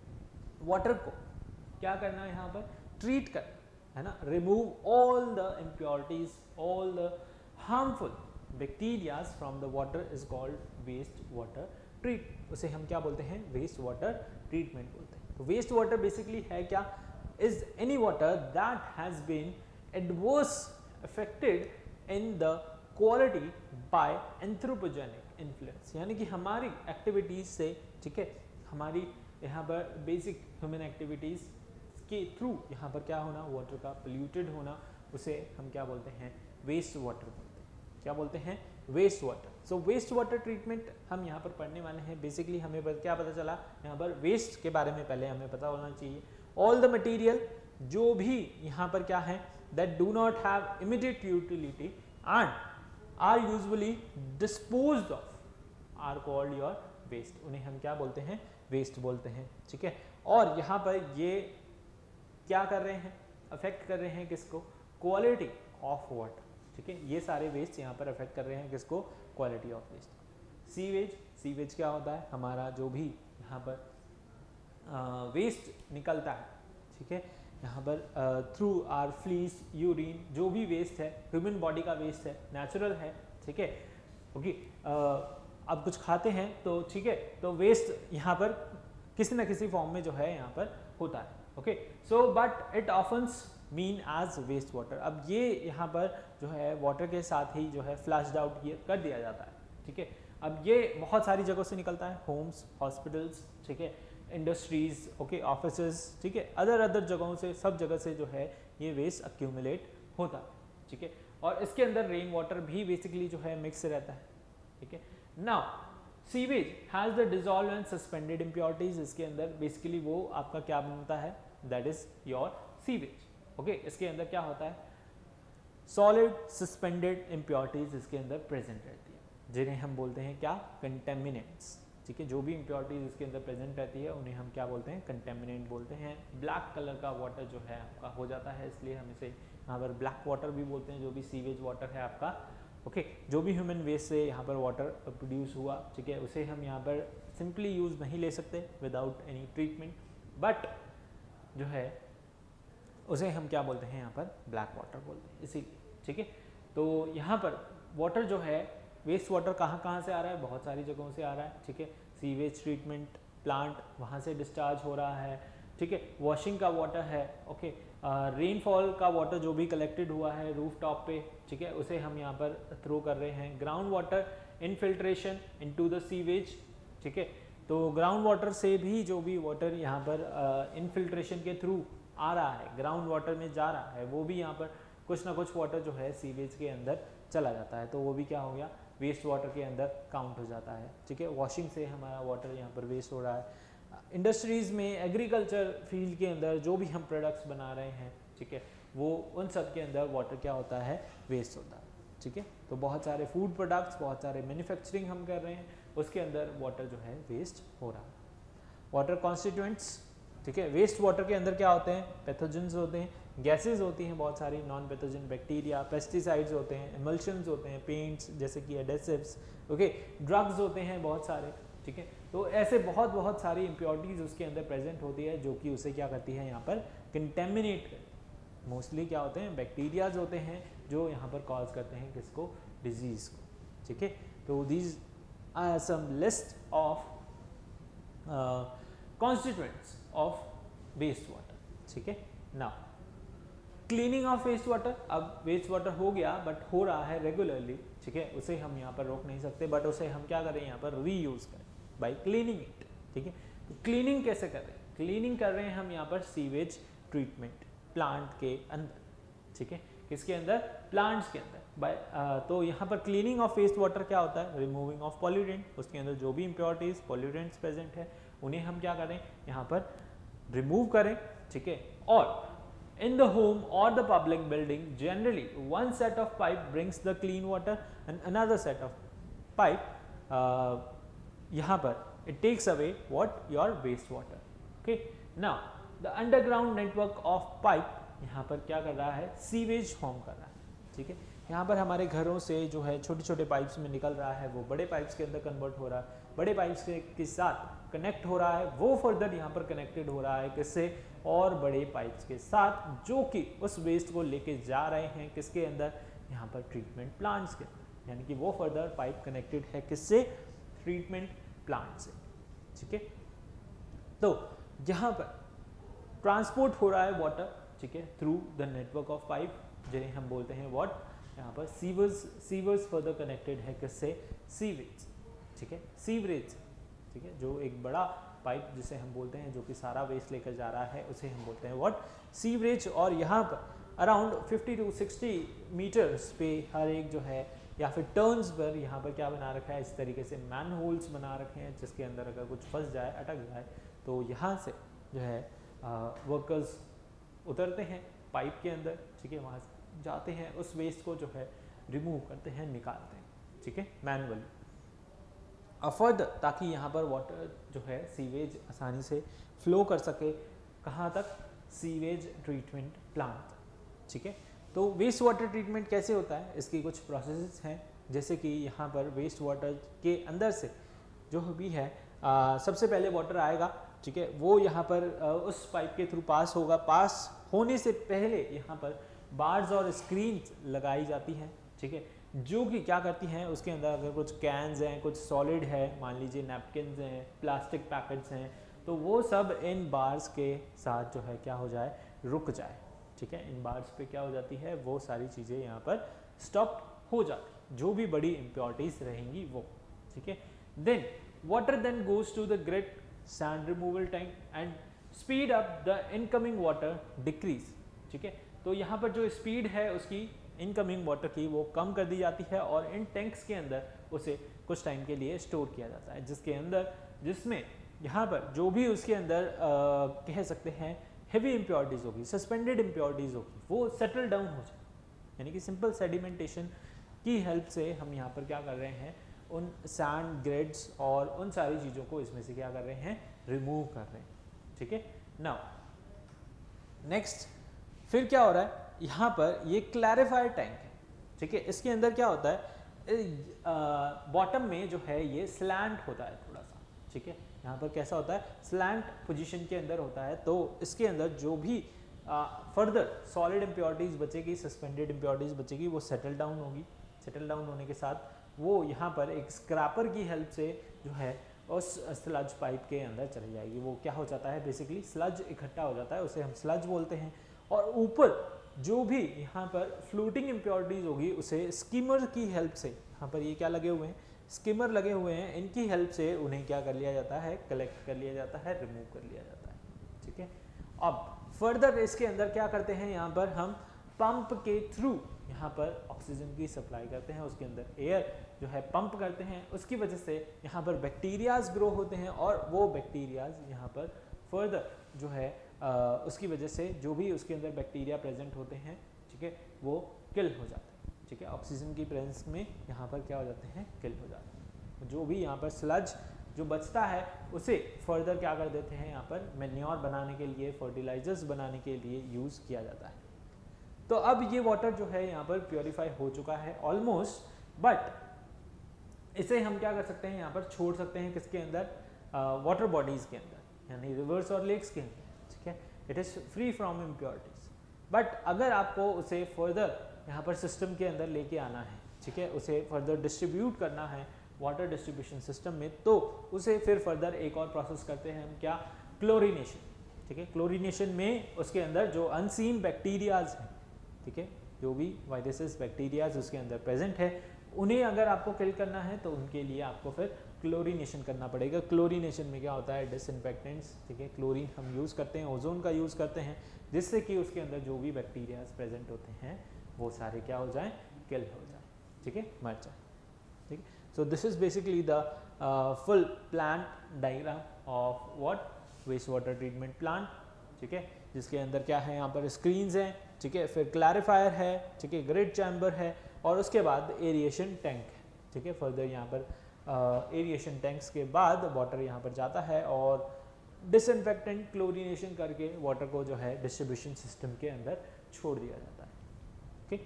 वाटर को क्या करना है, यहाँ पर ट्रीट कर, है ना, remove all the impurities, all the harmful bacterias from the water is called waste water treat. उसे हम क्या बोलते हैं, वेस्ट वाटर ट्रीटमेंट बोलते हैं। तो वेस्ट वाटर बेसिकली है क्या, is any water that has been adverse affected in the quality by anthropogenic influence, यानी कि हमारी एक्टिविटीज से, ठीक है, हमारी यहाँ पर बेसिक ह्यूमन एक्टिविटीज के थ्रू यहाँ पर क्या होना, वाटर का पोल्यूटेड होना, उसे हम क्या बोलते हैं, वेस्ट वाटर बोलते हैं। क्या बोलते हैं, waste water. So waste water treatment हम यहाँ पर पढ़ने वाले हैं। बेसिकली हमें क्या पता चला, यहाँ पर वेस्ट के बारे में पहले हमें पता होना चाहिए। ऑल द मटीरियल, जो भी यहाँ पर क्या है, that do not have immediate utility and are usually disposed of are called your waste, उन्हें हम क्या बोलते हैं, वेस्ट बोलते हैं, ठीक है। और यहाँ पर ये क्या कर रहे हैं, अफेक्ट कर रहे हैं किसको, क्वालिटी ऑफ वाटर, ठीक है। ये सारे वेस्ट यहाँ पर अफेक्ट कर रहे हैं किसको, quality of waste. Sewage, sewage क्या होता है, हमारा जो भी यहाँ पर वेस्ट निकलता है, ठीक है, यहाँ पर थ्रू आर फ्लीस, यूरिन, जो भी वेस्ट है, ह्यूमन बॉडी का वेस्ट है, नेचुरल है, ठीक है, ओके। अब कुछ खाते हैं तो, ठीक है, तो वेस्ट यहाँ पर किसी न किसी फॉर्म में जो है यहाँ पर होता है, ओके। सो बट इट ऑफन्स मीन एज वेस्ट वाटर। अब ये यहाँ पर जो है वाटर के साथ ही जो है फ्लश्ड आउट कर दिया जाता है, ठीक है। अब ये बहुत सारी जगहों से निकलता है, होम्स, हॉस्पिटल्स, ठीक है, इंडस्ट्रीज, ओके, ऑफिसेज, ठीक है, अदर जगहों से, सब जगह से जो है ये वेस्ट अक्यूमुलेट होता है, ठीक है। और इसके अंदर रेन वाटर भी बेसिकली जो है मिक्स रहता है, ठीक है। Now sewage has the dissolve and suspended impurities, इसके अंदर बेसिकली वो आपका क्या बनता है, that is your sewage, okay. इसके अंदर क्या होता है, सॉलिड सस्पेंडेड इम्प्योरिटीज इसके अंदर प्रेजेंट रहती है, जिन्हें हम बोलते हैं क्या, कंटेमिनेंट्स, ठीक है। जो भी इम्प्योरिटीज इसके अंदर प्रेजेंट रहती है उन्हें हम क्या बोलते हैं, कंटेमिनेंट बोलते हैं। ब्लैक कलर का वाटर जो है आपका हो जाता है, इसलिए हम इसे यहाँ पर ब्लैक वाटर भी बोलते हैं, जो भी सीवेज वाटर है आपका, ओके। जो भी ह्यूमन वेस्ट से यहाँ पर वाटर प्रोड्यूस हुआ, ठीक है, उसे हम यहाँ पर सिंपली यूज नहीं ले सकते विदाउट एनी ट्रीटमेंट, बट जो है उसे हम क्या बोलते हैं, यहाँ पर ब्लैक वाटर बोलते हैं, इसीलिए, ठीक है। तो यहाँ पर वाटर जो है, वेस्ट वाटर कहाँ से आ रहा है, बहुत सारी जगहों से आ रहा है, ठीक है। सीवेज ट्रीटमेंट प्लांट, वहाँ से डिस्चार्ज हो रहा है, ठीक है। वॉशिंग का वाटर है, ओके। रेनफॉल का वाटर जो भी कलेक्टेड हुआ है रूफ टॉप पे, ठीक है, उसे हम यहाँ पर थ्रो कर रहे हैं। Ground water infiltration into the sewage, ठीक है। तो ग्राउंड वाटर से भी जो भी वाटर यहाँ पर इनफिल्ट्रेशन के थ्रू आ रहा है, ग्राउंड वाटर में जा रहा है, वो भी यहाँ पर कुछ ना कुछ वाटर जो है सीवेज के अंदर चला जाता है, तो वो भी क्या हो गया, वेस्ट वाटर के अंदर काउंट हो जाता है। ठीक है, वॉशिंग से हमारा वाटर यहाँ पर वेस्ट हो रहा है। इंडस्ट्रीज़ में, एग्रीकल्चर फील्ड के अंदर जो भी हम प्रोडक्ट्स बना रहे हैं, ठीक है, वो उन सब के अंदर वाटर क्या होता है, वेस्ट होता है। ठीक है, तो बहुत सारे फूड प्रोडक्ट्स, बहुत सारे मैन्युफैक्चरिंग हम कर रहे हैं, उसके अंदर वाटर जो है वेस्ट हो रहा है। वाटर कॉन्स्टिट्यूएंट्स, ठीक है, वेस्ट वाटर के अंदर क्या होते हैं, पैथोजेंस होते हैं, गैसेज होती हैं बहुत सारी, नॉन पैथोजन बैक्टीरिया, पेस्टिसाइड्स होते हैं, एमल्शंस होते हैं, पेंट्स जैसे कि एडेसिव्स, ओके, ड्रग्स होते हैं बहुत सारे। ठीक है, तो ऐसे बहुत सारी इम्प्योरिटीज़ उसके अंदर प्रेजेंट होती है जो कि उसे क्या करती है यहाँ पर कंटेमिनेट कर। मोस्टली क्या होते हैं, बैक्टीरियाज होते हैं जो यहाँ पर कॉज करते हैं किसको, डिजीज़ को। ठीक है, तो these are some list of constituents of waste water. ठीक है, now cleaning of waste water, अब वेस्ट वाटर हो गया बट हो रहा है रेगुलरली, ठीक है, उसे हम यहाँ पर रोक नहीं सकते, बट उसे हम क्या करें, यहाँ पर रीयूज करें बाय क्लीनिंग इट। ठीक है, तो क्लीनिंग कैसे कर रहे हैं, क्लीनिंग कर रहे हैं हम यहाँ पर सीवेज ट्रीटमेंट प्लांट के अंदर। ठीक है, किसके अंदर, प्लांट्स के अंदर। तो यहाँ पर क्लीनिंग ऑफ वेस्ट वाटर क्या होता है, रिमूविंग ऑफ पॉल्यूटेंट, उसके अंदर जो भी इम्प्योरिटीज पॉल्यूटेंट्स प्रेजेंट है उन्हें हम क्या करें, यहाँ पर रिमूव करें। ठीक है, और in the home or the public building, generally one set of pipe brings the clean water and another set of pipe यहाँ पर it takes away what, your waste water. Okay, now the underground network of pipe यहाँ पर क्या कर रहा है, sewage form कर रहा है। ठीक है, यहाँ पर हमारे घरों से जो है छोटे छोटे पाइप्स में निकल रहा है, वो बड़े पाइप्स के अंदर कन्वर्ट हो रहा है, बड़े पाइप्स के साथ कनेक्ट हो रहा है, वो फर्दर यहाँ पर कनेक्टेड हो रहा है किससे, और बड़े पाइप्स के साथ जो कि उस वेस्ट को लेके जा रहे हैं किसके अंदर, यहाँ पर ट्रीटमेंट प्लांट्स के अंदर, यानी कि वो फर्दर पाइप कनेक्टेड है किससे, ट्रीटमेंट प्लांट से। ठीक है, तो यहाँ पर ट्रांसपोर्ट हो रहा है वाटर, ठीक है, through the network of pipe, जिन्हें हम बोलते हैं व्हाट, यहाँ पर सीवर्स फर्दर कनेक्टेड है किससे, सीवेज। ठीक है, सीवरेज। ठीक है, जो एक बड़ा पाइप जिसे हम बोलते हैं जो कि सारा वेस्ट लेकर जा रहा है उसे हम बोलते हैं व्हाट, सीवरेज। और यहाँ पर अराउंड 50 to 60 मीटर्स पे हर एक जो है, या फिर टर्न्स पर यहाँ पर क्या बना रखा है, इस तरीके से मैन होल्स बना रखे हैं जिसके अंदर अगर कुछ फंस जाए, अटक जाए, तो यहाँ से जो है वर्कर्स उतरते हैं पाइप के अंदर। ठीक है, वहाँ जाते हैं, उस वेस्ट को जो है रिमूव करते हैं, निकालते हैं। ठीक है, मैनुअली फर्दर, ताकि यहाँ पर वाटर जो है सीवेज आसानी से फ्लो कर सके, कहाँ तक, सीवेज ट्रीटमेंट प्लांट। ठीक है, तो वेस्ट वाटर ट्रीटमेंट कैसे होता है, इसकी कुछ प्रोसेसेस हैं, जैसे कि यहाँ पर वेस्ट वाटर के अंदर से जो भी है सबसे पहले वाटर आएगा। ठीक है, वो यहाँ पर उस पाइप के थ्रू पास होगा, पास होने से पहले यहाँ पर बार्स और स्क्रीन्स लगाई जाती हैं। ठीक है, जो कि क्या करती हैं, उसके अंदर अगर कुछ कैन्स हैं, कुछ सॉलिड है, मान लीजिए नैपकिन्स हैं, प्लास्टिक पैकेट्स हैं, तो वो सब इन बार्स के साथ जो है क्या हो जाए, रुक जाए। ठीक है, इन बार्स पे क्या हो जाती है, वो सारी चीज़ें यहाँ पर स्टॉप हो जाती, जो भी बड़ी इम्प्योरिटीज रहेंगी वो। ठीक है, then water then goes to the grit sand removal tank and speed up the incoming water decrease. ठीक है, तो यहाँ पर जो स्पीड है उसकी इनकमिंग वाटर की वो कम कर दी जाती है और इन टैंक्स के अंदर उसे कुछ टाइम के लिए स्टोर किया जाता है, जिसके अंदर, जिसमें यहाँ पर जो भी उसके अंदर कह सकते हैं हेवी इम्प्योरिटीज होगी, सस्पेंडेड इम्प्योरिटीज होगी, वो सेटल डाउन हो जाए। यानी कि सिंपल सेडिमेंटेशन की हेल्प से हम यहाँ पर क्या कर रहे हैं, उन सैंड ग्रेड्स और उन सारी चीज़ों को इसमें से क्या कर रहे हैं, रिमूव कर रहे हैं। ठीक है, नाउ नेक्स्ट फिर क्या हो रहा है, यहाँ पर ये क्लैरिफायर टैंक है। ठीक है, इसके अंदर क्या होता है, बॉटम में जो है ये स्लैंट होता है थोड़ा सा। ठीक है, यहाँ पर कैसा होता है, स्लैंट पोजीशन के अंदर होता है, तो इसके अंदर जो भी फर्दर सॉलिड इम्प्योरिटीज बचेगी, सस्पेंडेड इम्प्योरिटीज बचेगी, वो सेटल डाउन होगी। सेटल डाउन होने के साथ वो यहाँ पर एक स्क्रैपर की हेल्प से जो है उस स्लज पाइप के अंदर चली जाएगी। वो क्या हो जाता है, बेसिकली स्लज इकट्ठा हो जाता है, उसे हम स्लज बोलते हैं। और ऊपर जो भी यहाँ पर फ्लोटिंग इम्प्योरिटीज होगी उसे स्कीमर की हेल्प से, यहाँ पर ये क्या लगे हुए हैं, स्कीमर लगे हुए हैं, इनकी हेल्प से उन्हें क्या कर लिया जाता है, कलेक्ट कर लिया जाता है, रिमूव कर लिया जाता है। ठीक है, अब फर्दर इसके अंदर क्या करते हैं, यहाँ पर हम पंप के थ्रू यहाँ पर ऑक्सीजन की सप्लाई करते हैं, उसके अंदर एयर जो है पंप करते हैं, उसकी वजह से यहाँ पर बैक्टीरियाज ग्रो होते हैं और वो बैक्टीरियाज यहाँ पर फर्दर जो है उसकी वजह से जो भी उसके अंदर बैक्टीरिया प्रेजेंट होते हैं, ठीक है, वो किल हो जाते हैं, ठीक है, ऑक्सीजन की प्रेजेंस में यहाँ पर क्या हो जाते हैं, किल हो जाते हैं। जो भी यहाँ पर स्लज जो बचता है उसे फर्दर क्या कर देते हैं, यहाँ पर मैन्योर बनाने के लिए, फर्टिलाइजर्स बनाने के लिए यूज़ किया जाता है। तो अब ये वाटर जो है यहाँ पर प्योरीफाई हो चुका है ऑलमोस्ट, बट इसे हम क्या कर सकते हैं, यहाँ पर छोड़ सकते हैं किसके अंदर, वाटर बॉडीज़ के अंदर, यानी रिवर्स और लेक्स के अंदर, ठीक है, it is free from impurities. But अगर आपको उसे फर्दर यहाँ पर सिस्टम के अंदर लेके आना है, ठीक है, उसे फर्दर डिस्ट्रीब्यूट करना है वाटर डिस्ट्रीब्यूशन सिस्टम में, तो उसे फिर फर्दर एक और प्रोसेस करते हैं हम, क्या, क्लोरीनेशन, ठीक है। क्लोरीनेशन में उसके अंदर जो अनसीन बैक्टीरियाज हैं, ठीक है, जो भी वायरसेस बैक्टीरियाज उसके अंदर प्रेजेंट है, उन्हें अगर आपको किल करना है तो उनके लिए आपको फिर क्लोरीनेशन करना पड़ेगा। क्लोरीनेशन में क्या होता है, डिसइंफेक्टेंट्स, ठीक है, क्लोरीन हम यूज़ करते हैं, ओजोन का यूज़ करते हैं, जिससे कि उसके अंदर जो भी बैक्टीरियाज प्रेजेंट होते हैं वो सारे क्या हो जाएं, किल हो जाएं, ठीक है, मर जाए, ठीक है। So this is basically the full plant diagram of what, waste water treatment plant, ठीक है, जिसके अंदर क्या है, यहाँ पर स्क्रीन्स हैं, ठीक है, फिर क्लैरिफायर है, ठीक है, ग्रिड चैम्बर है, और उसके बाद एरिएशन टैंक है, ठीक है। फर्दर यहाँ पर एरिएशन टैंक्स के बाद वाटर यहाँ पर जाता है और डिसइंफेक्टेंट क्लोरीनेशन करके वाटर को जो है डिस्ट्रीब्यूशन सिस्टम के अंदर छोड़ दिया जाता है, ओके।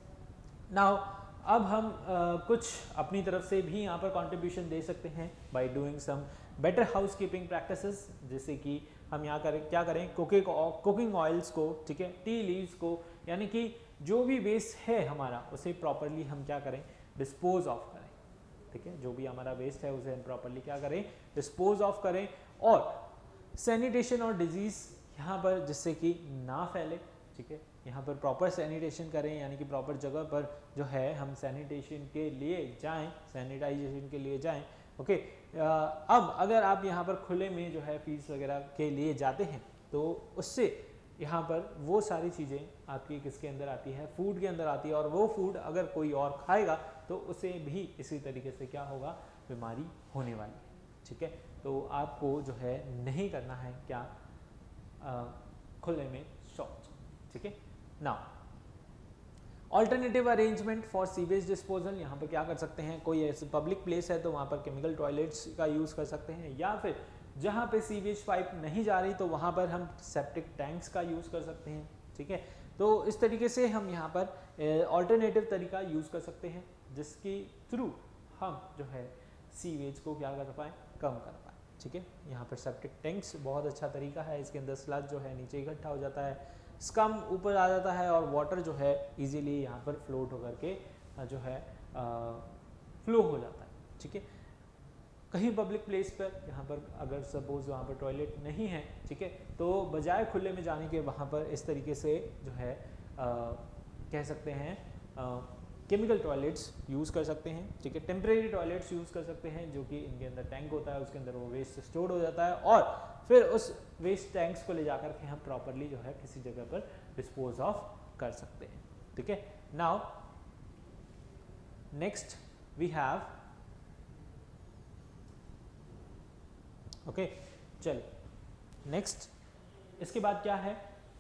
नाउ अब हम कुछ अपनी तरफ से भी यहाँ पर कंट्रीब्यूशन दे सकते हैं by doing some better housekeeping practices, जैसे कि हम यहाँ करें, क्या करें, कुकिंग ऑयल्स को, ठीक है, टी लीव्स को, यानी कि जो भी वेस्ट है हमारा उसे प्रॉपरली हम क्या करें, डिस्पोज ऑफ करें, ठीक है, जो भी हमारा वेस्ट है उसे हम प्रॉपरली क्या करें, डिस्पोज ऑफ करें, और सैनिटेशन और डिजीज़ यहाँ पर जिससे कि ना फैले, ठीक है, यहाँ पर प्रॉपर सैनिटेशन करें, यानी कि प्रॉपर जगह पर जो है हम सैनिटेशन के लिए जाएं, सैनिटाइजेशन के लिए जाएं, ओके। अब अगर आप यहाँ पर खुले में जो है फील्ड्स वगैरह के लिए जाते हैं तो उससे यहाँ पर वो सारी चीज़ें आपकी किसके अंदर आती है, फूड के अंदर आती है, और वो फूड अगर कोई और खाएगा तो उसे भी इसी तरीके से क्या होगा, बीमारी होने वाली है, ठीक है। तो आपको जो है नहीं करना है क्या, खुले में शौच, ठीक है। Now alternative arrangement for sewage disposal, यहाँ पर क्या कर सकते हैं, कोई ऐसे पब्लिक प्लेस है तो वहाँ पर केमिकल टॉयलेट्स का यूज़ कर सकते हैं, या फिर जहाँ पे सीवेज पाइप नहीं जा रही तो वहाँ पर हम सेप्टिक टैंक्स का यूज़ कर सकते हैं, ठीक है। तो इस तरीके से हम यहाँ पर ऑल्टरनेटिव तरीका यूज़ कर सकते हैं जिसके थ्रू हम जो है सीवेज को क्या कर पाएँ, कम कर पाएँ, ठीक है। यहाँ पर सेप्टिक टैंक्स बहुत अच्छा तरीका है, इसके अंदर स्लज जो है नीचे इकट्ठा हो जाता है, स्कम ऊपर आ जाता है, और वाटर जो है इजीली यहाँ पर फ्लोट होकर के जो है फ्लो हो जाता है, ठीक है। कहीं पब्लिक प्लेस पर यहाँ पर अगर सपोज वहाँ पर टॉयलेट नहीं है, ठीक है, तो बजाय खुले में जाने के वहाँ पर इस तरीके से जो है कह सकते हैं केमिकल टॉयलेट्स यूज़ कर सकते हैं, ठीक है। टेम्परेरी टॉयलेट्स यूज़ कर सकते हैं, जो कि इनके अंदर टैंक होता है, उसके अंदर वो वेस्ट स्टोर हो जाता है, और फिर उस वेस्ट टैंक्स को ले जाकर के हम प्रॉपरली जो है किसी जगह पर डिस्पोज ऑफ कर सकते हैं, ठीक है। Now next we have, okay, चलिए नेक्स्ट इसके बाद क्या है,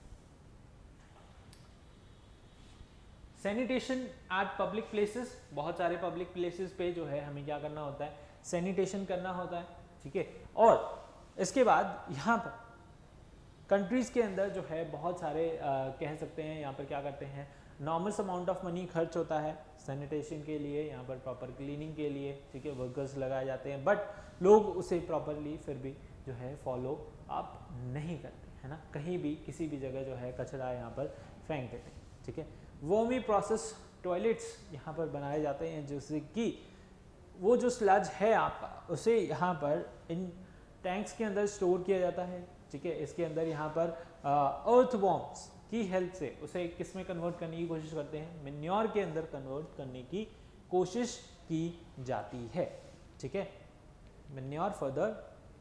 सैनिटेशन एट पब्लिक प्लेसेस। बहुत सारे पब्लिक प्लेसेस पे जो है हमें क्या करना होता है, सैनिटेशन करना होता है, ठीक है। और इसके बाद यहाँ पर कंट्रीज़ के अंदर जो है बहुत सारे कह सकते हैं यहाँ पर क्या करते हैं, नॉर्मल अमाउंट ऑफ मनी खर्च होता है सैनिटेशन के लिए, यहाँ पर प्रॉपर क्लीनिंग के लिए, ठीक है, वर्कर्स लगाए जाते हैं, बट लोग उसे प्रॉपरली फिर भी जो है फॉलो अप नहीं करते, है ना, कहीं भी किसी भी जगह जो है कचरा यहाँ पर फेंक देते हैं, ठीक है। वर्मी प्रोसेस टॉयलेट्स यहाँ पर बनाए जाते हैं, जिससे कि वो जो स्लज है आपका उसे यहाँ पर इन टैंक्स के अंदर स्टोर किया जाता है, ठीक है। इसके अंदर यहाँ पर अर्थवॉर्म्स की हेल्प से उसे किस में कन्वर्ट करने की कोशिश करते हैं, मैन्योर के अंदर कन्वर्ट करने की कोशिश की जाती है, ठीक है। मैन्योर फर्दर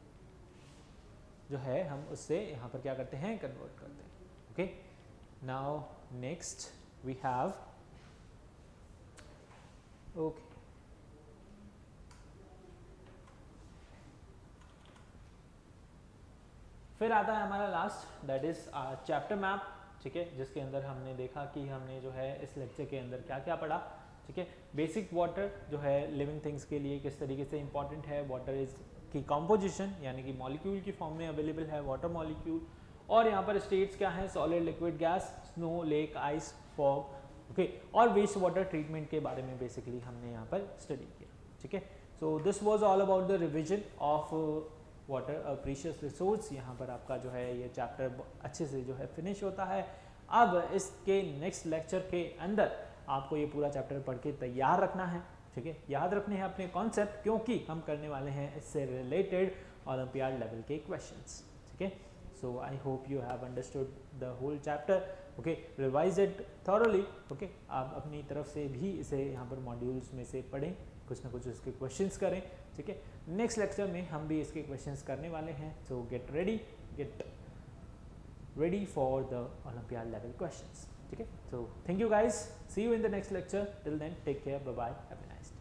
जो है हम उससे यहाँ पर क्या करते हैं, कन्वर्ट करते हैं, okay. Now next we have okay फिर आता है हमारा last, that is chapter map, ठीक है, जिसके अंदर हमने देखा कि हमने जो है इस लेक्चर के अंदर क्या क्या पढ़ा, ठीक है। बेसिक वाटर जो है लिविंग थिंग्स के लिए किस तरीके से इंपॉर्टेंट है, वाटर इज की कॉम्पोजिशन यानी कि मॉलिक्यूल की फॉर्म में अवेलेबल है वाटर मॉलिक्यूल, और यहाँ पर स्टेट्स क्या हैं, solid, liquid, gas, snow, lake, ice, fog, okay, और वेस्ट वाटर ट्रीटमेंट के बारे में बेसिकली हमने यहाँ पर स्टडी किया, ठीक है। So this was all about the revision of water a precious resource. यहाँ पर आपका जो है ये चैप्टर अच्छे से जो है फिनिश होता है। अब इसके नेक्स्ट लेक्चर के अंदर आपको ये पूरा चैप्टर पढ़ के तैयार रखना है, ठीक है, याद रखने हैं अपने कॉन्सेप्ट, क्योंकि हम करने वाले हैं इससे रिलेटेड ओलंपियाड लेवल के क्वेश्चंस, ठीक है। So I hope you have understood the whole chapter, okay, revise it thoroughly, okay. आप अपनी तरफ से भी इसे यहाँ पर मॉड्यूल्स में से पढ़ें, कुछ ना कुछ इसके क्वेश्चंस करें, ठीक है। नेक्स्ट लेक्चर में हम भी इसके क्वेश्चंस करने वाले हैं, so get ready for the olympiad level questions, ठीक है। So thank you guys, see you in the next lecture, till then take care, bye bye, have a nice day.